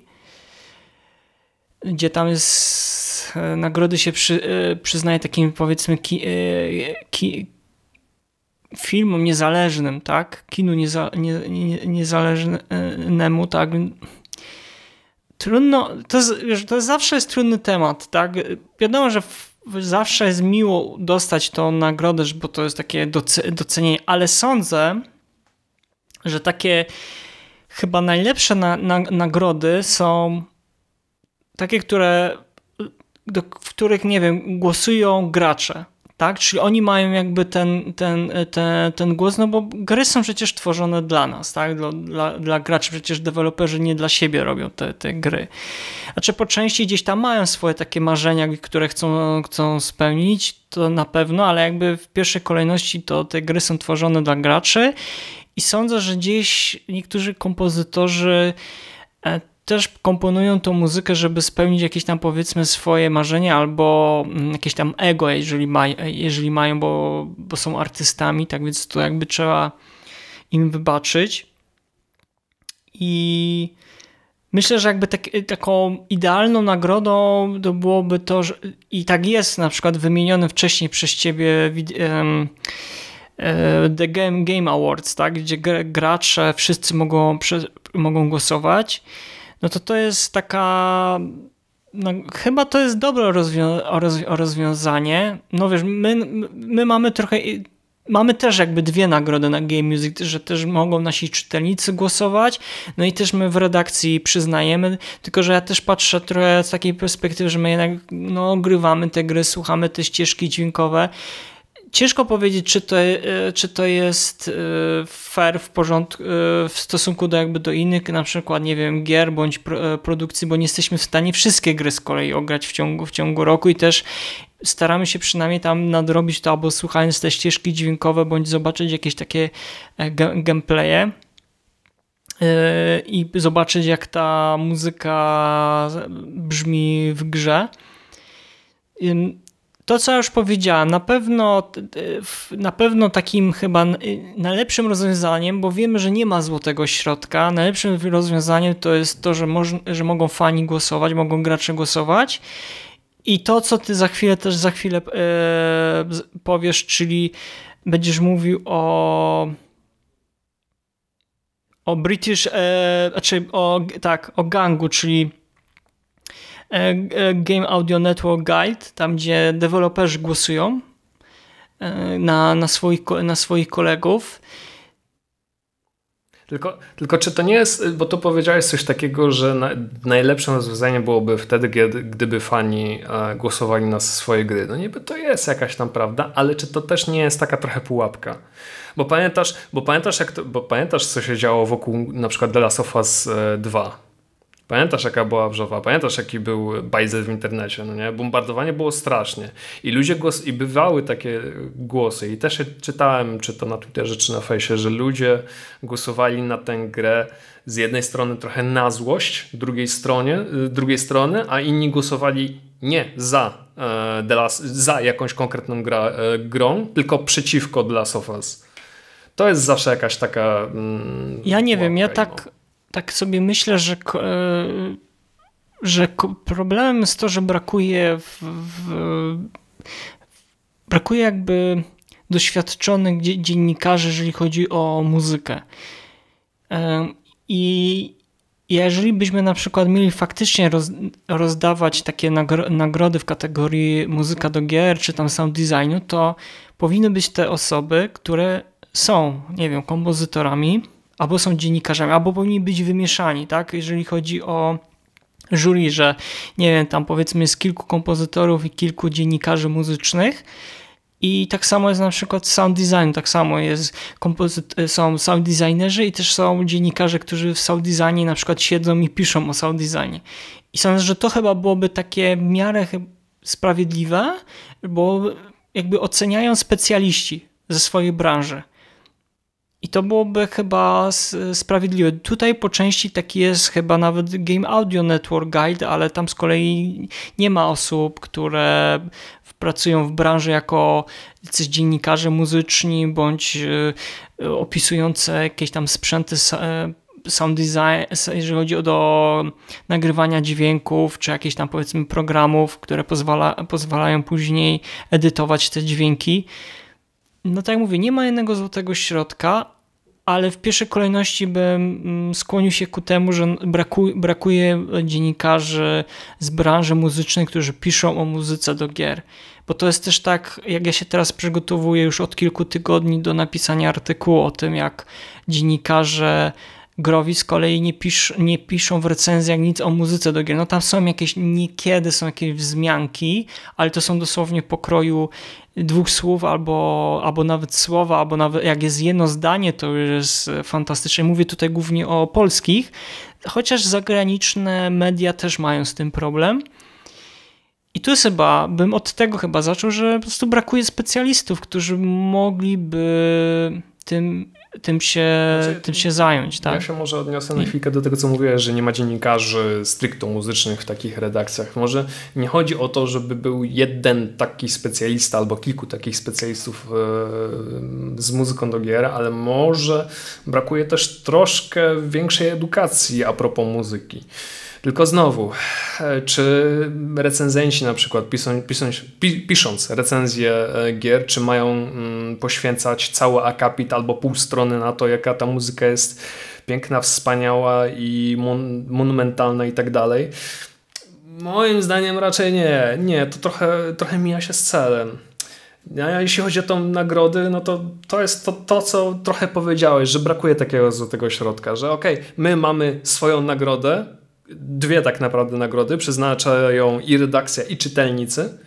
gdzie tam jest nagrody się przy, przyznaje takim powiedzmy ki, ki, filmom niezależnym, tak? Kinu nieza, nie, nie, niezależnemu, tak? Trudno, to jest, to jest zawsze jest trudny temat, tak? Wiadomo, że w, zawsze jest miło dostać tą nagrodę, bo to jest takie doce, docenienie, ale sądzę, że takie chyba najlepsze na, na, nagrody są takie, które, do, w których, nie wiem, głosują gracze. Tak? Czyli oni mają jakby ten, ten, ten, ten głos, no bo gry są przecież tworzone dla nas, tak? Dla, dla, dla graczy, przecież deweloperzy nie dla siebie robią te, te gry. Znaczy po części gdzieś tam mają swoje takie marzenia, które chcą, chcą spełnić, to na pewno, ale jakby w pierwszej kolejności to te gry są tworzone dla graczy i sądzę, że gdzieś niektórzy kompozytorzy też komponują tą muzykę, żeby spełnić jakieś tam powiedzmy swoje marzenia albo jakieś tam ego, jeżeli, maj, jeżeli mają, bo, bo są artystami, tak więc to jakby trzeba im wybaczyć. I myślę, że jakby tak, taką idealną nagrodą to byłoby to, że i tak jest na przykład wymieniony wcześniej przez ciebie um, The Game, Game Awards, tak, gdzie gracze wszyscy mogą, mogą głosować. No to to jest taka, no chyba to jest dobre rozwią- rozwiązanie. No wiesz, my, my mamy trochę, mamy też jakby dwie nagrody na Game Music, że też mogą nasi czytelnicy głosować, no i też my w redakcji przyznajemy, tylko że ja też patrzę trochę z takiej perspektywy, że my jednak no, ogrywamy te gry, słuchamy te ścieżki dźwiękowe. Ciężko powiedzieć, czy to, czy to jest fair w porządku w stosunku do jakby do innych, na przykład, nie wiem, gier bądź produkcji, bo nie jesteśmy w stanie wszystkie gry z kolei ograć w ciągu, w ciągu roku i też staramy się przynajmniej tam nadrobić to albo słuchając te ścieżki dźwiękowe, bądź zobaczyć jakieś takie gameplaye i zobaczyć, jak ta muzyka brzmi w grze. To, co już powiedziałem, na pewno, na pewno takim chyba najlepszym rozwiązaniem, bo wiemy, że nie ma złotego środka, najlepszym rozwiązaniem to jest to, że, moż, że mogą fani głosować, mogą gracze głosować i to, co ty za chwilę też za chwilę e, powiesz, czyli będziesz mówił o o British, e, znaczy o, tak, o gangu, czyli Game Audio Network Guide, tam gdzie deweloperzy głosują na, na, swoich, na swoich kolegów. Tylko, tylko czy to nie jest, bo tu powiedziałeś coś takiego, że na, najlepszym rozwiązaniem byłoby wtedy, kiedy, gdyby fani e, głosowali na swoje gry. No niby to jest jakaś tam prawda, ale czy to też nie jest taka trochę pułapka? Bo pamiętasz, bo pamiętasz, jak to, bo pamiętasz co się działo wokół na przykład The Last of Us dwa? Pamiętasz, jaka była wrzowa? Pamiętasz, jaki był bajzel w internecie? No nie? Bombardowanie było strasznie. I ludzie głos... i bywały takie głosy. I też czytałem, czy to na Twitterze, czy na fejsie, że ludzie głosowali na tę grę z jednej strony trochę na złość, drugiej stronie, drugiej strony, a inni głosowali nie za, e, The Last... za jakąś konkretną gra, e, grą, tylko przeciwko The Last of Us. To jest zawsze jakaś taka... Mm, ja nie wiem, ja no. tak... Tak sobie myślę, że, że problemem jest to, że brakuje w, w, brakuje jakby doświadczonych dziennikarzy, jeżeli chodzi o muzykę. I jeżeli byśmy na przykład mieli faktycznie roz, rozdawać takie nagro, nagrody w kategorii muzyka do gier, czy tam sound designu, to powinny być te osoby, które są, nie wiem, kompozytorami, albo są dziennikarzami, albo powinni być wymieszani, tak? Jeżeli chodzi o jury, że nie wiem, tam powiedzmy jest kilku kompozytorów i kilku dziennikarzy muzycznych i tak samo jest na przykład sound design, tak samo jest kompozyt- są sound designerzy i też są dziennikarze, którzy w sound designie na przykład siedzą i piszą o sound designie. I sądzę, że to chyba byłoby takie w miarę sprawiedliwe, bo jakby oceniają specjaliści ze swojej branży. I to byłoby chyba sprawiedliwe. Tutaj po części taki jest chyba nawet Game Audio Network Guide, ale tam z kolei nie ma osób, które pracują w branży jako jacyś dziennikarze muzyczni bądź opisujące jakieś tam sprzęty sound design, jeżeli chodzi o do nagrywania dźwięków, czy jakieś tam powiedzmy programów, które pozwala, pozwalają później edytować te dźwięki. No tak jak mówię, nie ma jednego złotego środka, ale w pierwszej kolejności bym skłonił się ku temu, że braku, brakuje dziennikarzy z branży muzycznej, którzy piszą o muzyce do gier. Bo to jest też tak, jak ja się teraz przygotowuję już od kilku tygodni do napisania artykułu o tym, jak dziennikarze growi z kolei nie, pisz, nie piszą w recenzjach nic o muzyce do gier. No tam są jakieś, niekiedy są jakieś wzmianki, ale to są dosłownie pokroju dwóch słów albo, albo nawet słowa, albo nawet jak jest jedno zdanie, to już jest fantastyczne. Mówię tutaj głównie o polskich, chociaż zagraniczne media też mają z tym problem. I tu chyba, bym od tego chyba zaczął, że po prostu brakuje specjalistów, którzy mogliby tym, tym, się, znaczy, tym się zająć. Tak? Ja się może odniosę na chwilkę do tego, co mówiłeś, że nie ma dziennikarzy stricto muzycznych w takich redakcjach. Może nie chodzi o to, żeby był jeden taki specjalista albo kilku takich specjalistów z muzyką do gier, ale może brakuje też troszkę większej edukacji a propos muzyki. Tylko znowu, czy recenzenci na przykład pisą, pisą, pisząc recenzje gier, czy mają mm, poświęcać cały akapit albo pół strony na to, jaka ta muzyka jest piękna, wspaniała i mon, monumentalna i tak dalej? Moim zdaniem raczej nie. Nie, to trochę, trochę mija się z celem. A jeśli chodzi o tą nagrody, no to to jest to, to, co trochę powiedziałeś, że brakuje takiego złotego środka, że okej, okay, my mamy swoją nagrodę, dwie tak naprawdę nagrody, przeznaczają i redakcja, i czytelnicy.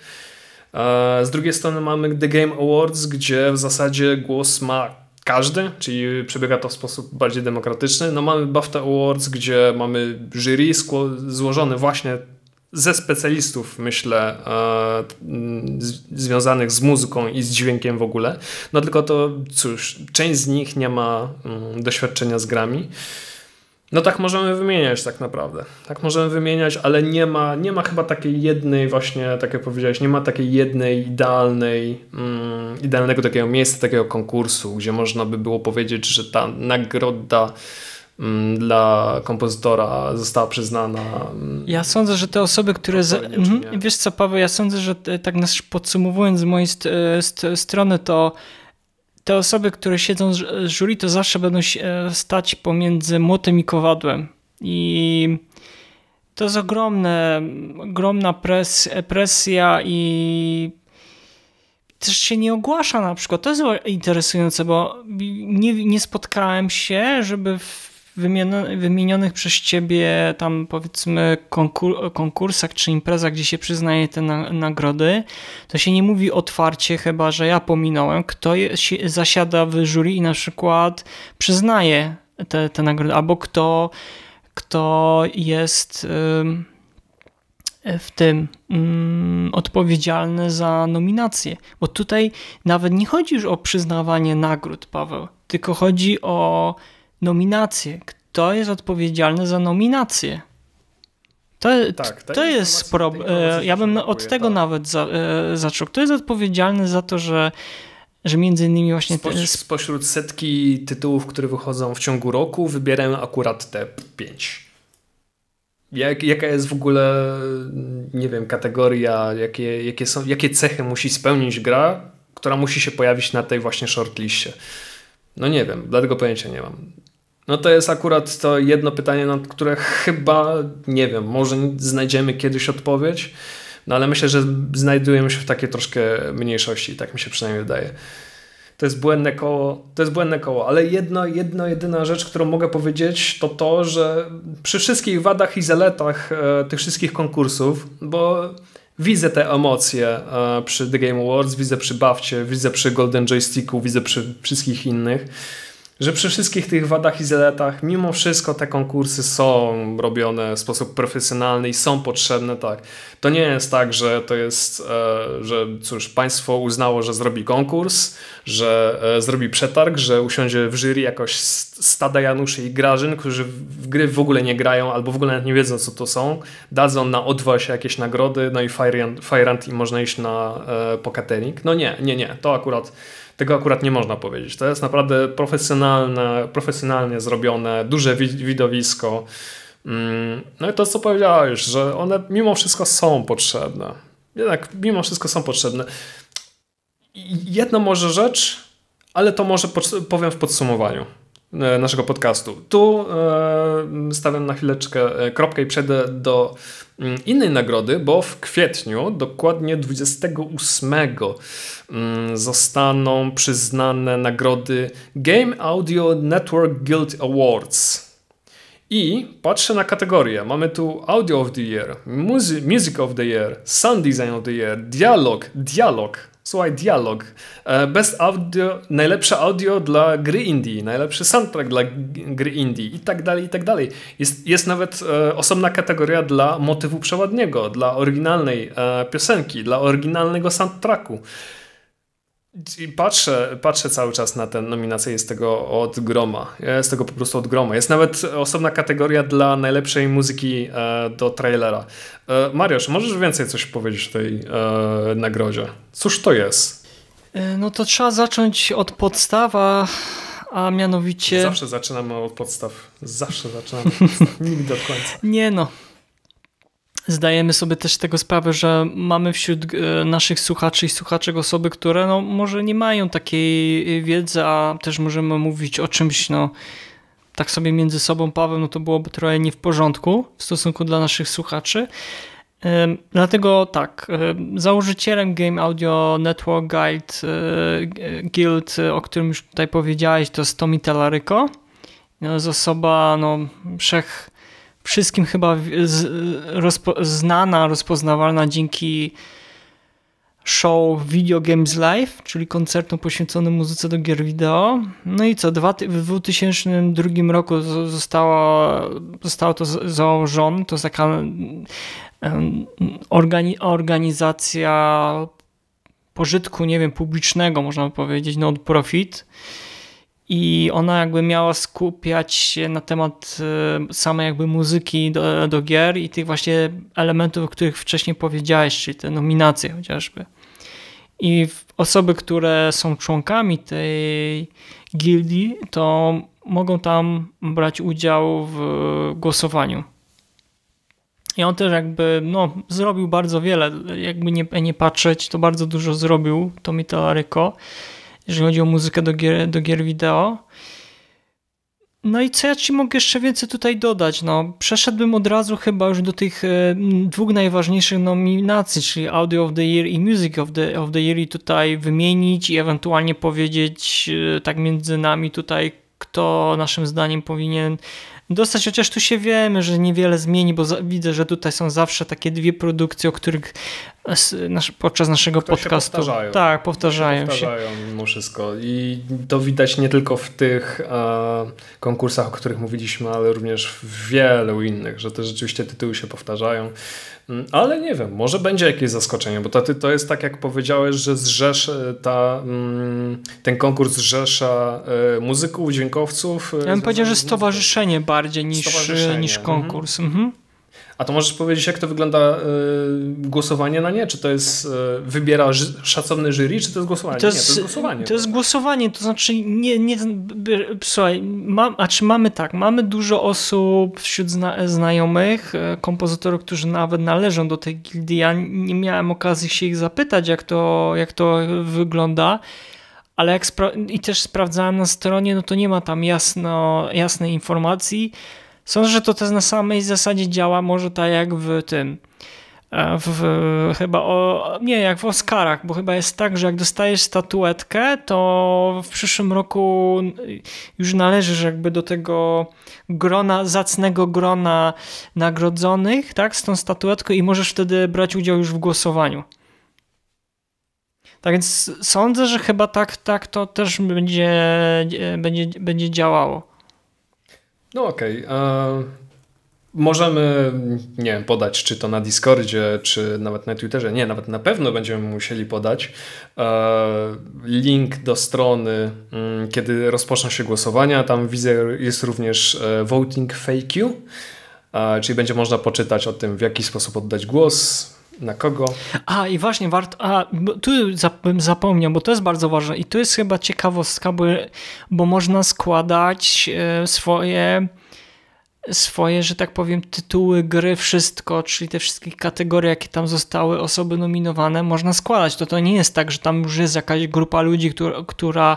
Z drugiej strony mamy The Game Awards, gdzie w zasadzie głos ma każdy, czyli przebiega to w sposób bardziej demokratyczny. No mamy BAFTA Awards, gdzie mamy jury złożone właśnie ze specjalistów, myślę, związanych z muzyką i z dźwiękiem w ogóle. No tylko to, cóż, część z nich nie ma mm, doświadczenia z grami. No tak możemy wymieniać tak naprawdę. Tak możemy wymieniać, ale nie ma, nie ma chyba takiej jednej właśnie, tak jak powiedziałeś, nie ma takiej jednej idealnej, mm, idealnego takiego miejsca, takiego konkursu, gdzie można by było powiedzieć, że ta nagroda mm, dla kompozytora została przyznana. Mm, ja sądzę, że te osoby, które... Za... Mhm. Wiesz co, Paweł, ja sądzę, że te, tak nas podsumowując z mojej st st strony, to te osoby, które siedzą z jury, to zawsze będą stać pomiędzy młotem i kowadłem. I to jest ogromne, ogromna pres, presja i też się nie ogłasza na przykład. To jest interesujące, bo nie, nie spotkałem się, żeby w wymienionych przez ciebie tam powiedzmy konkur konkursach czy imprezach, gdzie się przyznaje te na nagrody, to się nie mówi otwarcie, chyba że ja pominąłem, kto je, się, zasiada w jury i na przykład przyznaje te, te nagrody, albo kto, kto jest ym, w tym ym, odpowiedzialny za nominację. Bo tutaj nawet nie chodzi już o przyznawanie nagród, Paweł, tylko chodzi o nominacje. Kto jest odpowiedzialny za nominację? To, tak, to jest problem. Ja bym od tego tak. nawet za, e, zaczął. Kto jest odpowiedzialny za to, że, że między innymi właśnie... Spoś, spośród setki tytułów, które wychodzą w ciągu roku, wybierają akurat te pięć. Jak, jaka jest w ogóle, nie wiem, kategoria, jakie, jakie, są, jakie cechy musi spełnić gra, która musi się pojawić na tej właśnie shortliście? No nie wiem, dlatego pojęcia nie mam. No to jest akurat to jedno pytanie, na które chyba, nie wiem, może znajdziemy kiedyś odpowiedź, no ale myślę, że znajdujemy się w takiej troszkę mniejszości, tak mi się przynajmniej wydaje. To jest błędne koło, to jest błędne koło, ale jedno, jedno, jedyna rzecz, którą mogę powiedzieć, to to, że przy wszystkich wadach i zaletach e, tych wszystkich konkursów, bo widzę te emocje e, przy The Game Awards, widzę przy Bafcie, widzę przy Golden Joysticku, widzę przy wszystkich innych, że przy wszystkich tych wadach i zaletach mimo wszystko te konkursy są robione w sposób profesjonalny i są potrzebne, tak. To nie jest tak, że to jest, e, że cóż, państwo uznało, że zrobi konkurs, że e, zrobi przetarg, że usiądzie w jury jakoś stada Januszy i Grażyn, którzy w gry w ogóle nie grają albo w ogóle nawet nie wiedzą, co to są, dadzą na odwoł się jakieś nagrody, no i Fajrant i można iść na e, po catering. No nie, nie, nie, to akurat Tego akurat nie można powiedzieć. To jest naprawdę profesjonalne, profesjonalnie zrobione, duże widowisko. No i to, co powiedziałeś, że one mimo wszystko są potrzebne. Jednak mimo wszystko są potrzebne. Jedna może rzecz, ale to może powiem w podsumowaniu naszego podcastu. Tu stawiam na chwileczkę kropkę i przejdę do innej nagrody, bo w kwietniu, dokładnie dwudziestego ósmego zostaną przyznane nagrody Game Audio Network Guild Awards. I patrzę na kategorie. Mamy tu Audio of the Year, Music of the Year, Sound Design of the Year, Dialog, Dialog, słuchaj, dialog, Best Audio, najlepsze audio dla gry indie, najlepszy soundtrack dla gry indie i tak dalej, i tak dalej. Jest, jest nawet e, osobna kategoria dla motywu przewodniego, dla oryginalnej e, piosenki, dla oryginalnego soundtracku. I patrzę, patrzę cały czas na tę nominację, jest tego od groma. Jest tego po prostu od groma. Jest nawet osobna kategoria dla najlepszej muzyki e, do trailera. E, Mariusz, możesz więcej coś powiedzieć o tej e, nagrodzie? Cóż to jest? No to trzeba zacząć od podstawa, a mianowicie... Zawsze zaczynamy od podstaw. Zawsze zaczynamy od podstaw. Nigdy do końca. Nie no. Zdajemy sobie też tego sprawę, że mamy wśród naszych słuchaczy i słuchaczek osoby, które no, może nie mają takiej wiedzy, a też możemy mówić o czymś, no tak sobie między sobą, Paweł, no to byłoby trochę nie w porządku w stosunku dla naszych słuchaczy. Dlatego tak, założycielem Game Audio Network Guild, Guild, o którym już tutaj powiedziałeś, to jest Tommy Tallarico. To jest osoba, no, wszech wszystkim chyba z, rozpo, znana, rozpoznawalna dzięki show Video Games Live, czyli koncertom poświęconym muzyce do gier wideo. No i co, dwa, w dwa tysiące drugim roku zostało, zostało to założone, to jest taka organi, organizacja pożytku, nie wiem, publicznego, można by powiedzieć, non-profit. I ona jakby miała skupiać się na temat samej jakby muzyki do, do gier i tych właśnie elementów, o których wcześniej powiedziałeś, czyli te nominacje chociażby. I osoby, które są członkami tej gildii, to mogą tam brać udział w głosowaniu. I on też jakby no, zrobił bardzo wiele, jakby nie, nie patrzeć, to bardzo dużo zrobił Tommy Tallarico, jeżeli chodzi o muzykę do gier, do gier wideo. No i co ja ci mogę jeszcze więcej tutaj dodać? No, przeszedłbym od razu chyba już do tych e, dwóch najważniejszych nominacji, czyli Audio of the Year i Music of the, of the Year i tutaj wymienić i ewentualnie powiedzieć e, tak między nami tutaj, kto naszym zdaniem powinien dostać, chociaż tu się wiemy, że niewiele zmieni, bo za, widzę, że tutaj są zawsze takie dwie produkcje, o których nasz, podczas naszego Które podcastu się powtarzają. tak, powtarzają się. Powtarzają mimo wszystko i to widać nie tylko w tych e, konkursach, o których mówiliśmy, ale również w wielu innych, że te rzeczywiście tytuły się powtarzają. Ale nie wiem, może będzie jakieś zaskoczenie, bo to, to jest tak jak powiedziałeś, że zrzesz, ta, ten konkurs zrzesza muzyków, dźwiękowców. Ja bym powiedział, że stowarzyszenie bardziej niż, stowarzyszenie. niż konkurs. Mhm. Mhm. A to możesz powiedzieć, jak to wygląda y, głosowanie na nie? Czy to jest y, wybiera ży, szacowne jury, czy to jest głosowanie? To jest, nie, to jest głosowanie. To jest głosowanie, to znaczy nie, nie słuchaj, ma, a czy mamy tak, mamy dużo osób wśród zna, znajomych, kompozytorów, którzy nawet należą do tej gildii. Ja nie miałem okazji się ich zapytać, jak to, jak to wygląda. Ale jak spra- i też sprawdzałem na stronie, no to nie ma tam jasno, jasnej informacji. Sądzę, że to też na samej zasadzie działa, może tak jak w tym, w, w, chyba o, nie, jak w Oscarach, bo chyba jest tak, że jak dostajesz statuetkę, to w przyszłym roku już należysz jakby do tego grona, zacnego grona nagrodzonych, tak, z tą statuetką i możesz wtedy brać udział już w głosowaniu. Tak więc sądzę, że chyba tak, tak to też będzie, będzie, będzie działało. No okej. Okay. Możemy, nie wiem, podać czy to na Discordzie, czy nawet na Twitterze. Nie, nawet na pewno będziemy musieli podać e, link do strony, m, kiedy rozpoczną się głosowania. Tam widzę, jest również e, Voting F A Q, e, czyli będzie można poczytać o tym, w jaki sposób oddać głos, na kogo. A i właśnie warto, a tu bym zapomniał, bo to jest bardzo ważne i to jest chyba ciekawostka, bo, bo można składać swoje, swoje, że tak powiem, tytuły gry, wszystko, czyli te wszystkie kategorie, jakie tam zostały osoby nominowane, można składać. To to nie jest tak, że tam już jest jakaś grupa ludzi, która, która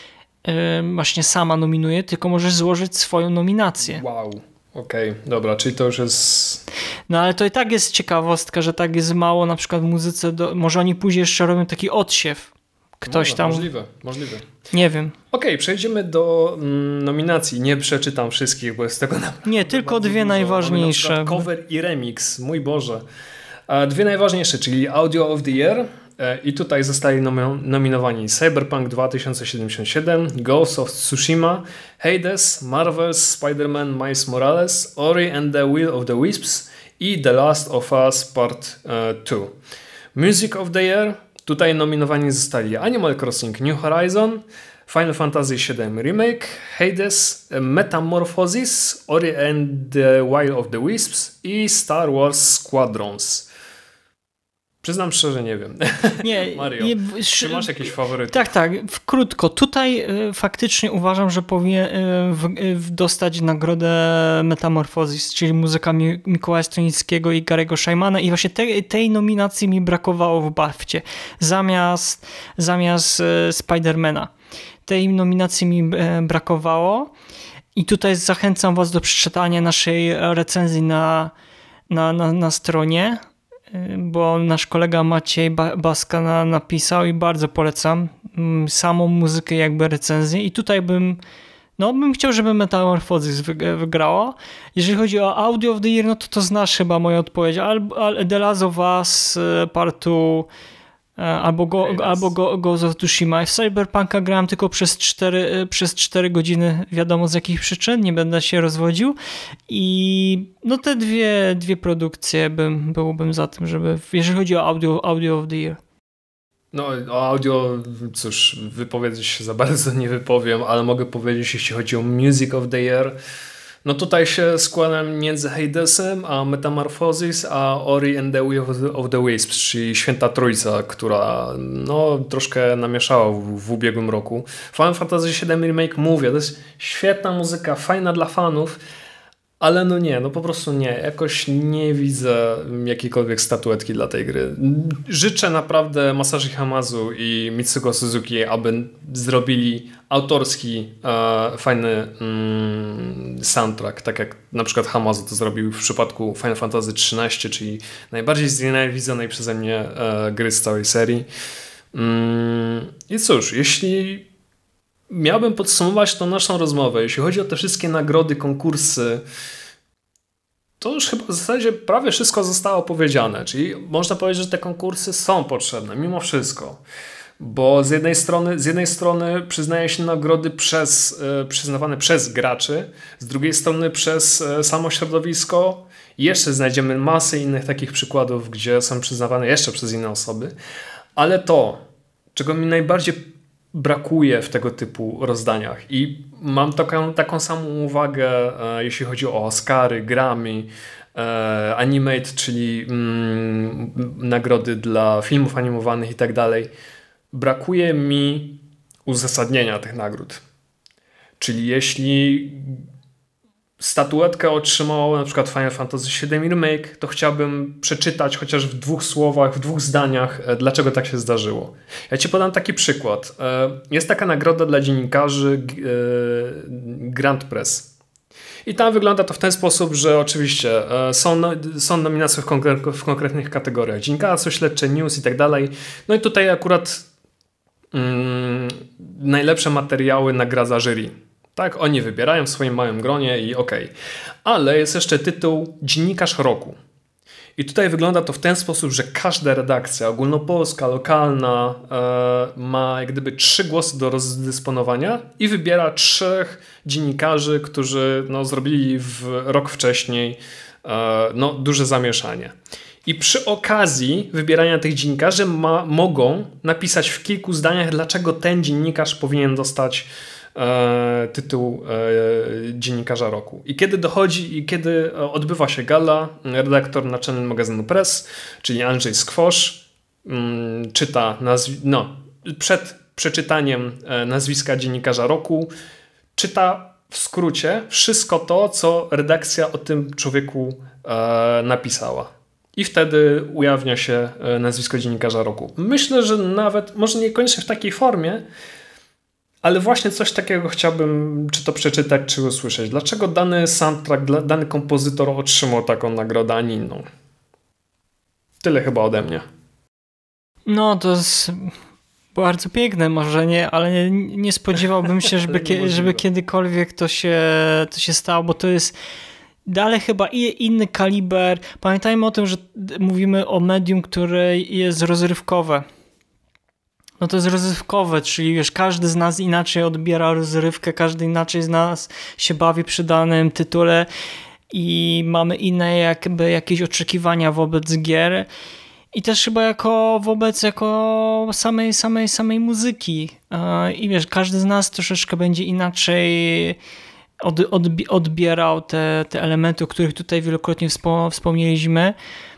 właśnie sama nominuje, tylko możesz złożyć swoją nominację. Wow. Okej, okay, dobra, czyli to już jest... No ale to i tak jest ciekawostka, że tak jest mało na przykład w muzyce, do... może oni później jeszcze robią taki odsiew. Ktoś Może, tam... Możliwe, możliwe. Nie wiem. Okej, okay, przejdziemy do mm, nominacji. Nie przeczytam wszystkich, bo jest tego naprawdę... Nie, tylko dwie dużo. najważniejsze. Mamy na cover i remix, mój Boże. Dwie najważniejsze, czyli Audio of the Year. I tutaj zostali nominowani Cyberpunk dwa tysiące siedemdziesiąt siedem, Ghost of Tsushima, Hades, Marvel's Spider-Man Miles Morales, Ori and the Will of the Wisps i The Last of Us Part dwa. Music of the Year. Tutaj nominowani zostali Animal Crossing New Horizon, Final Fantasy siedem Remake, Hades, Metamorphosis, Ori and the Will of the Wisps i Star Wars Squadrons. Przyznam szczerze, nie wiem. Nie, Mario, nie, czy masz jakieś faworyty? Tak, tak. Krótko. Tutaj y, faktycznie uważam, że powinien y, w, y, dostać nagrodę Metamorphosis, czyli muzyka Mi- Mikołaja Stronickiego i Gary'ego Szajmana i właśnie te, tej nominacji mi brakowało w BAFcie. Zamiast, zamiast y, Spidermana. Tej nominacji mi y, brakowało i tutaj zachęcam was do przeczytania naszej recenzji na, na, na, na stronie, bo nasz kolega Maciej Baska na, napisał i bardzo polecam samą muzykę, jakby recenzję i tutaj bym no bym chciał, żeby Metamorphosis wygrało. Jeżeli chodzi o Audio of the Year, no to to znasz chyba moją odpowiedź, albo The Last of Us Part dwa, albo, go, albo go, Ghost of Tsushima. W Cyberpunka grałem tylko przez cztery, przez cztery godziny, wiadomo z jakich przyczyn, nie będę się rozwodził i no te dwie, dwie produkcje bym, byłbym za tym, żeby, jeżeli chodzi o Audio, audio of the Year. No o audio, cóż, wypowiedzieć się za bardzo nie wypowiem, ale mogę powiedzieć, jeśli chodzi o Music of the Year, no tutaj się składam między Hadesem a Metamorphosis, a Ori and the Will of the, of the Wisps, czyli Święta Trójca, która no troszkę namieszała w, w ubiegłym roku. Final Fantasy siedem Remake, mówię, to jest świetna muzyka, fajna dla fanów, ale no nie, no po prostu nie. Jakoś nie widzę jakiejkolwiek statuetki dla tej gry. Życzę naprawdę Masashi Hamazu i Mitsuko Suzuki, aby zrobili autorski, e, fajny mm, soundtrack, tak jak na przykład Hamazu to zrobił w przypadku Final Fantasy trzynaście, czyli najbardziej znienawidzonej przeze mnie e, gry z całej serii. Mm, I cóż, jeśli miałbym podsumować tą naszą rozmowę, jeśli chodzi o te wszystkie nagrody, konkursy, to już chyba w zasadzie prawie wszystko zostało powiedziane, czyli można powiedzieć, że te konkursy są potrzebne mimo wszystko, bo z jednej strony, z jednej strony przyznaje się nagrody przez, e, przyznawane przez graczy, z drugiej strony przez e, samo środowisko. Jeszcze znajdziemy masę innych takich przykładów, gdzie są przyznawane jeszcze przez inne osoby, ale to, czego mi najbardziej brakuje w tego typu rozdaniach i mam taką, taką samą uwagę, e, jeśli chodzi o Oscary, Grammy, e, Animate, czyli mm, nagrody dla filmów animowanych i tak dalej. Brakuje mi uzasadnienia tych nagród. Czyli jeśli statuetkę otrzymało na przykład Final Fantasy siedem Remake, to chciałbym przeczytać chociaż w dwóch słowach, w dwóch zdaniach, dlaczego tak się zdarzyło. Ja ci podam taki przykład. Jest taka nagroda dla dziennikarzy Grand Press. I tam wygląda to w ten sposób, że oczywiście są, są nominacje w, konkre- w konkretnych kategoriach. Dziennikarstwo śledcze, news i tak dalej. No i tutaj akurat mm, najlepsze materiały nagradza jury. Tak, oni wybierają w swoim małym gronie i okej. Okay. Ale jest jeszcze tytuł Dziennikarz Roku. I tutaj wygląda to w ten sposób, że każda redakcja ogólnopolska, lokalna e, ma jak gdyby trzy głosy do rozdysponowania i wybiera trzech dziennikarzy, którzy no, zrobili w rok wcześniej e, no, duże zamieszanie. I przy okazji wybierania tych dziennikarzy ma, mogą napisać w kilku zdaniach, dlaczego ten dziennikarz powinien dostać E, tytuł e, Dziennikarza Roku. I kiedy dochodzi, i kiedy odbywa się gala, redaktor naczelny magazynu Press, czyli Andrzej Skwosz, mm, czyta nazwi- no, przed przeczytaniem e, nazwiska Dziennikarza Roku, czyta w skrócie wszystko to, co redakcja o tym człowieku e, napisała. I wtedy ujawnia się e, nazwisko Dziennikarza Roku. Myślę, że nawet, może niekoniecznie w takiej formie, ale właśnie coś takiego chciałbym czy to przeczytać, czy usłyszeć. Dlaczego dany soundtrack, dany kompozytor otrzymał taką nagrodę, a nie inną? Tyle chyba ode mnie. No to jest bardzo piękne marzenie, ale nie, nie spodziewałbym się, żeby, kie, żeby kiedykolwiek to się, to się stało, bo to jest dalej chyba inny kaliber. Pamiętajmy o tym, że mówimy o medium, które jest rozrywkowe. No to jest rozrywkowe, czyli wiesz, każdy z nas inaczej odbiera rozrywkę, każdy inaczej z nas się bawi przy danym tytule i mamy inne jakby jakieś oczekiwania wobec gier i też chyba jako wobec jako samej, samej, samej muzyki. I wiesz, każdy z nas troszeczkę będzie inaczej od, odbi- odbierał te, te elementy, o których tutaj wielokrotnie wspom- wspomnieliśmy.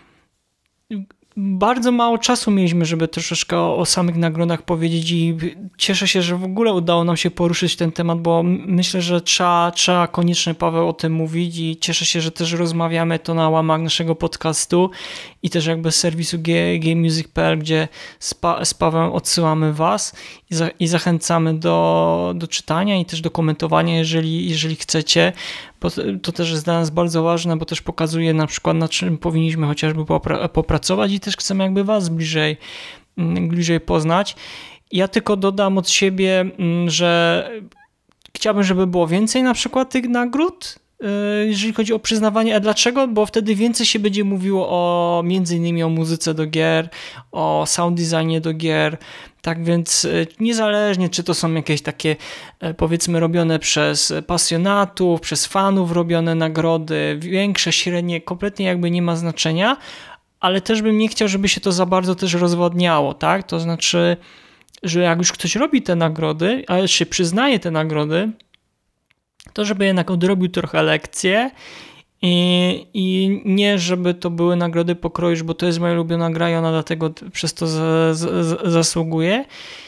Bardzo mało czasu mieliśmy, żeby troszeczkę o, o samych nagrodach powiedzieć i cieszę się, że w ogóle udało nam się poruszyć ten temat, bo myślę, że trzeba, trzeba koniecznie, Paweł, o tym mówić i cieszę się, że też rozmawiamy to na łamach naszego podcastu i też jakby z serwisu gamemusic kropka p l, gdzie z, pa, z Pawłem odsyłamy was i, za, i zachęcamy do, do czytania i też do komentowania, jeżeli, jeżeli chcecie. Bo to też jest dla nas bardzo ważne, bo też pokazuje na przykład, na czym powinniśmy chociażby popra- popracować i też chcemy jakby was bliżej, bliżej poznać. Ja tylko dodam od siebie, że chciałbym, żeby było więcej na przykład tych nagród, jeżeli chodzi o przyznawanie. A dlaczego? Bo wtedy więcej się będzie mówiło o między innymi o muzyce do gier, o sound designie do gier. Tak więc niezależnie, czy to są jakieś takie powiedzmy robione przez pasjonatów, przez fanów robione nagrody, większe, średnie, kompletnie jakby nie ma znaczenia, ale też bym nie chciał, żeby się to za bardzo też rozwadniało, tak? To znaczy, że jak już ktoś robi te nagrody, ale się przyznaje te nagrody, to żeby jednak odrobił trochę lekcje i, i nie, żeby to były nagrody pokroju, bo to jest moja ulubiona gra i ona dlatego przez to z, z, zasługuje.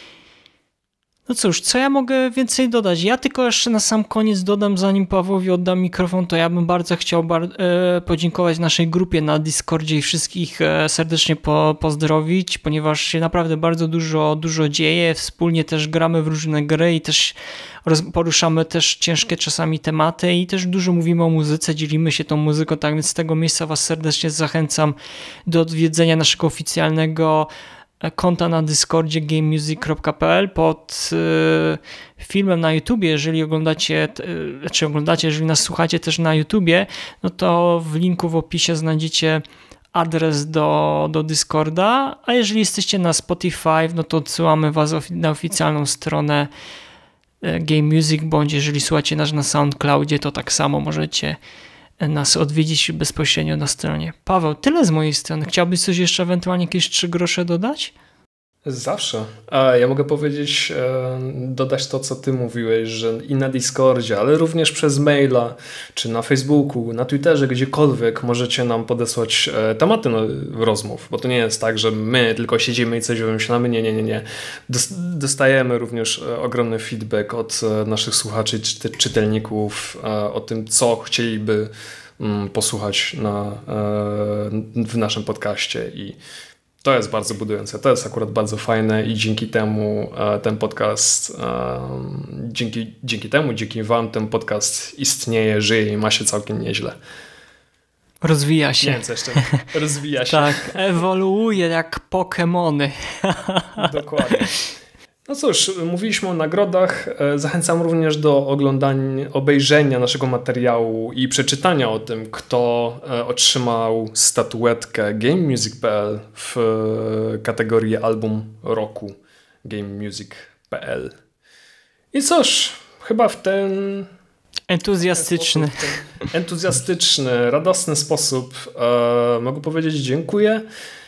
No cóż, co ja mogę więcej dodać? Ja tylko jeszcze na sam koniec dodam, zanim Pawłowi oddam mikrofon, to ja bym bardzo chciał bar- e, podziękować naszej grupie na Discordzie i wszystkich e, serdecznie po- pozdrowić, ponieważ się naprawdę bardzo dużo, dużo dzieje. Wspólnie też gramy w różne gry i też roz- poruszamy też ciężkie czasami tematy i też dużo mówimy o muzyce, dzielimy się tą muzyką, tak więc z tego miejsca Was serdecznie zachęcam do odwiedzenia naszego oficjalnego konta na Discordzie game music kropka p l pod y, filmem na YouTubie, jeżeli oglądacie, y, czy oglądacie, jeżeli nas słuchacie też na YouTubie, no to w linku w opisie znajdziecie adres do, do Discorda, a jeżeli jesteście na Spotify, no to odsyłamy Was na oficjalną stronę Game Music, bądź jeżeli słuchacie nas na SoundCloudzie, to tak samo możecie nas odwiedzić bezpośrednio na stronie. Paweł, tyle z mojej strony. Chciałbyś coś jeszcze ewentualnie jakieś trzy grosze dodać? Zawsze. A ja mogę powiedzieć, dodać to, co ty mówiłeś, że i na Discordzie, ale również przez maila, czy na Facebooku, na Twitterze, gdziekolwiek możecie nam podesłać tematy rozmów, bo to nie jest tak, że my tylko siedzimy i coś wymyślamy. Nie, nie, nie, nie. Dostajemy również ogromny feedback od naszych słuchaczy, czytelników o tym, co chcieliby posłuchać na, w naszym podcaście i to jest bardzo budujące, to jest akurat bardzo fajne i dzięki temu ten podcast, dzięki, dzięki temu, dzięki wam ten podcast istnieje, żyje i ma się całkiem nieźle. Rozwija się. Nie wiem co jeszcze. Rozwija się. Tak, ewoluuje jak Pokemony. Dokładnie. No cóż, mówiliśmy o nagrodach. Zachęcam również do oglądania, obejrzenia naszego materiału i przeczytania o tym, kto otrzymał statuetkę game music kropka p l w kategorii album roku game music kropka p l. I cóż, chyba w ten entuzjastyczny, w ten entuzjastyczny, radosny sposób e, mogę powiedzieć dziękuję.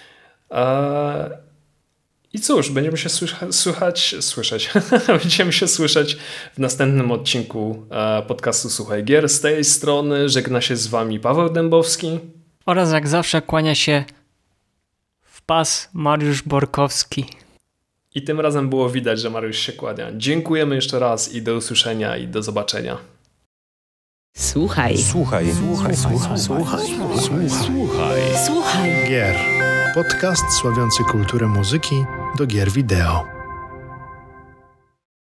E, I cóż, będziemy się słycha- słychać, słyszeć, będziemy się słyszeć w następnym odcinku podcastu Słuchaj Gier. Z tej strony żegna się z wami Paweł Dębowski. Oraz jak zawsze kłania się w pas Mariusz Borkowski. I tym razem było widać, że Mariusz się kłania. Dziękujemy jeszcze raz i do usłyszenia i do zobaczenia. Słuchaj. Słuchaj. Słuchaj. Słuchaj. Słuchaj. Słuchaj. Słuchaj. Gier. Podcast sławiący kulturę muzyki do gier wideo.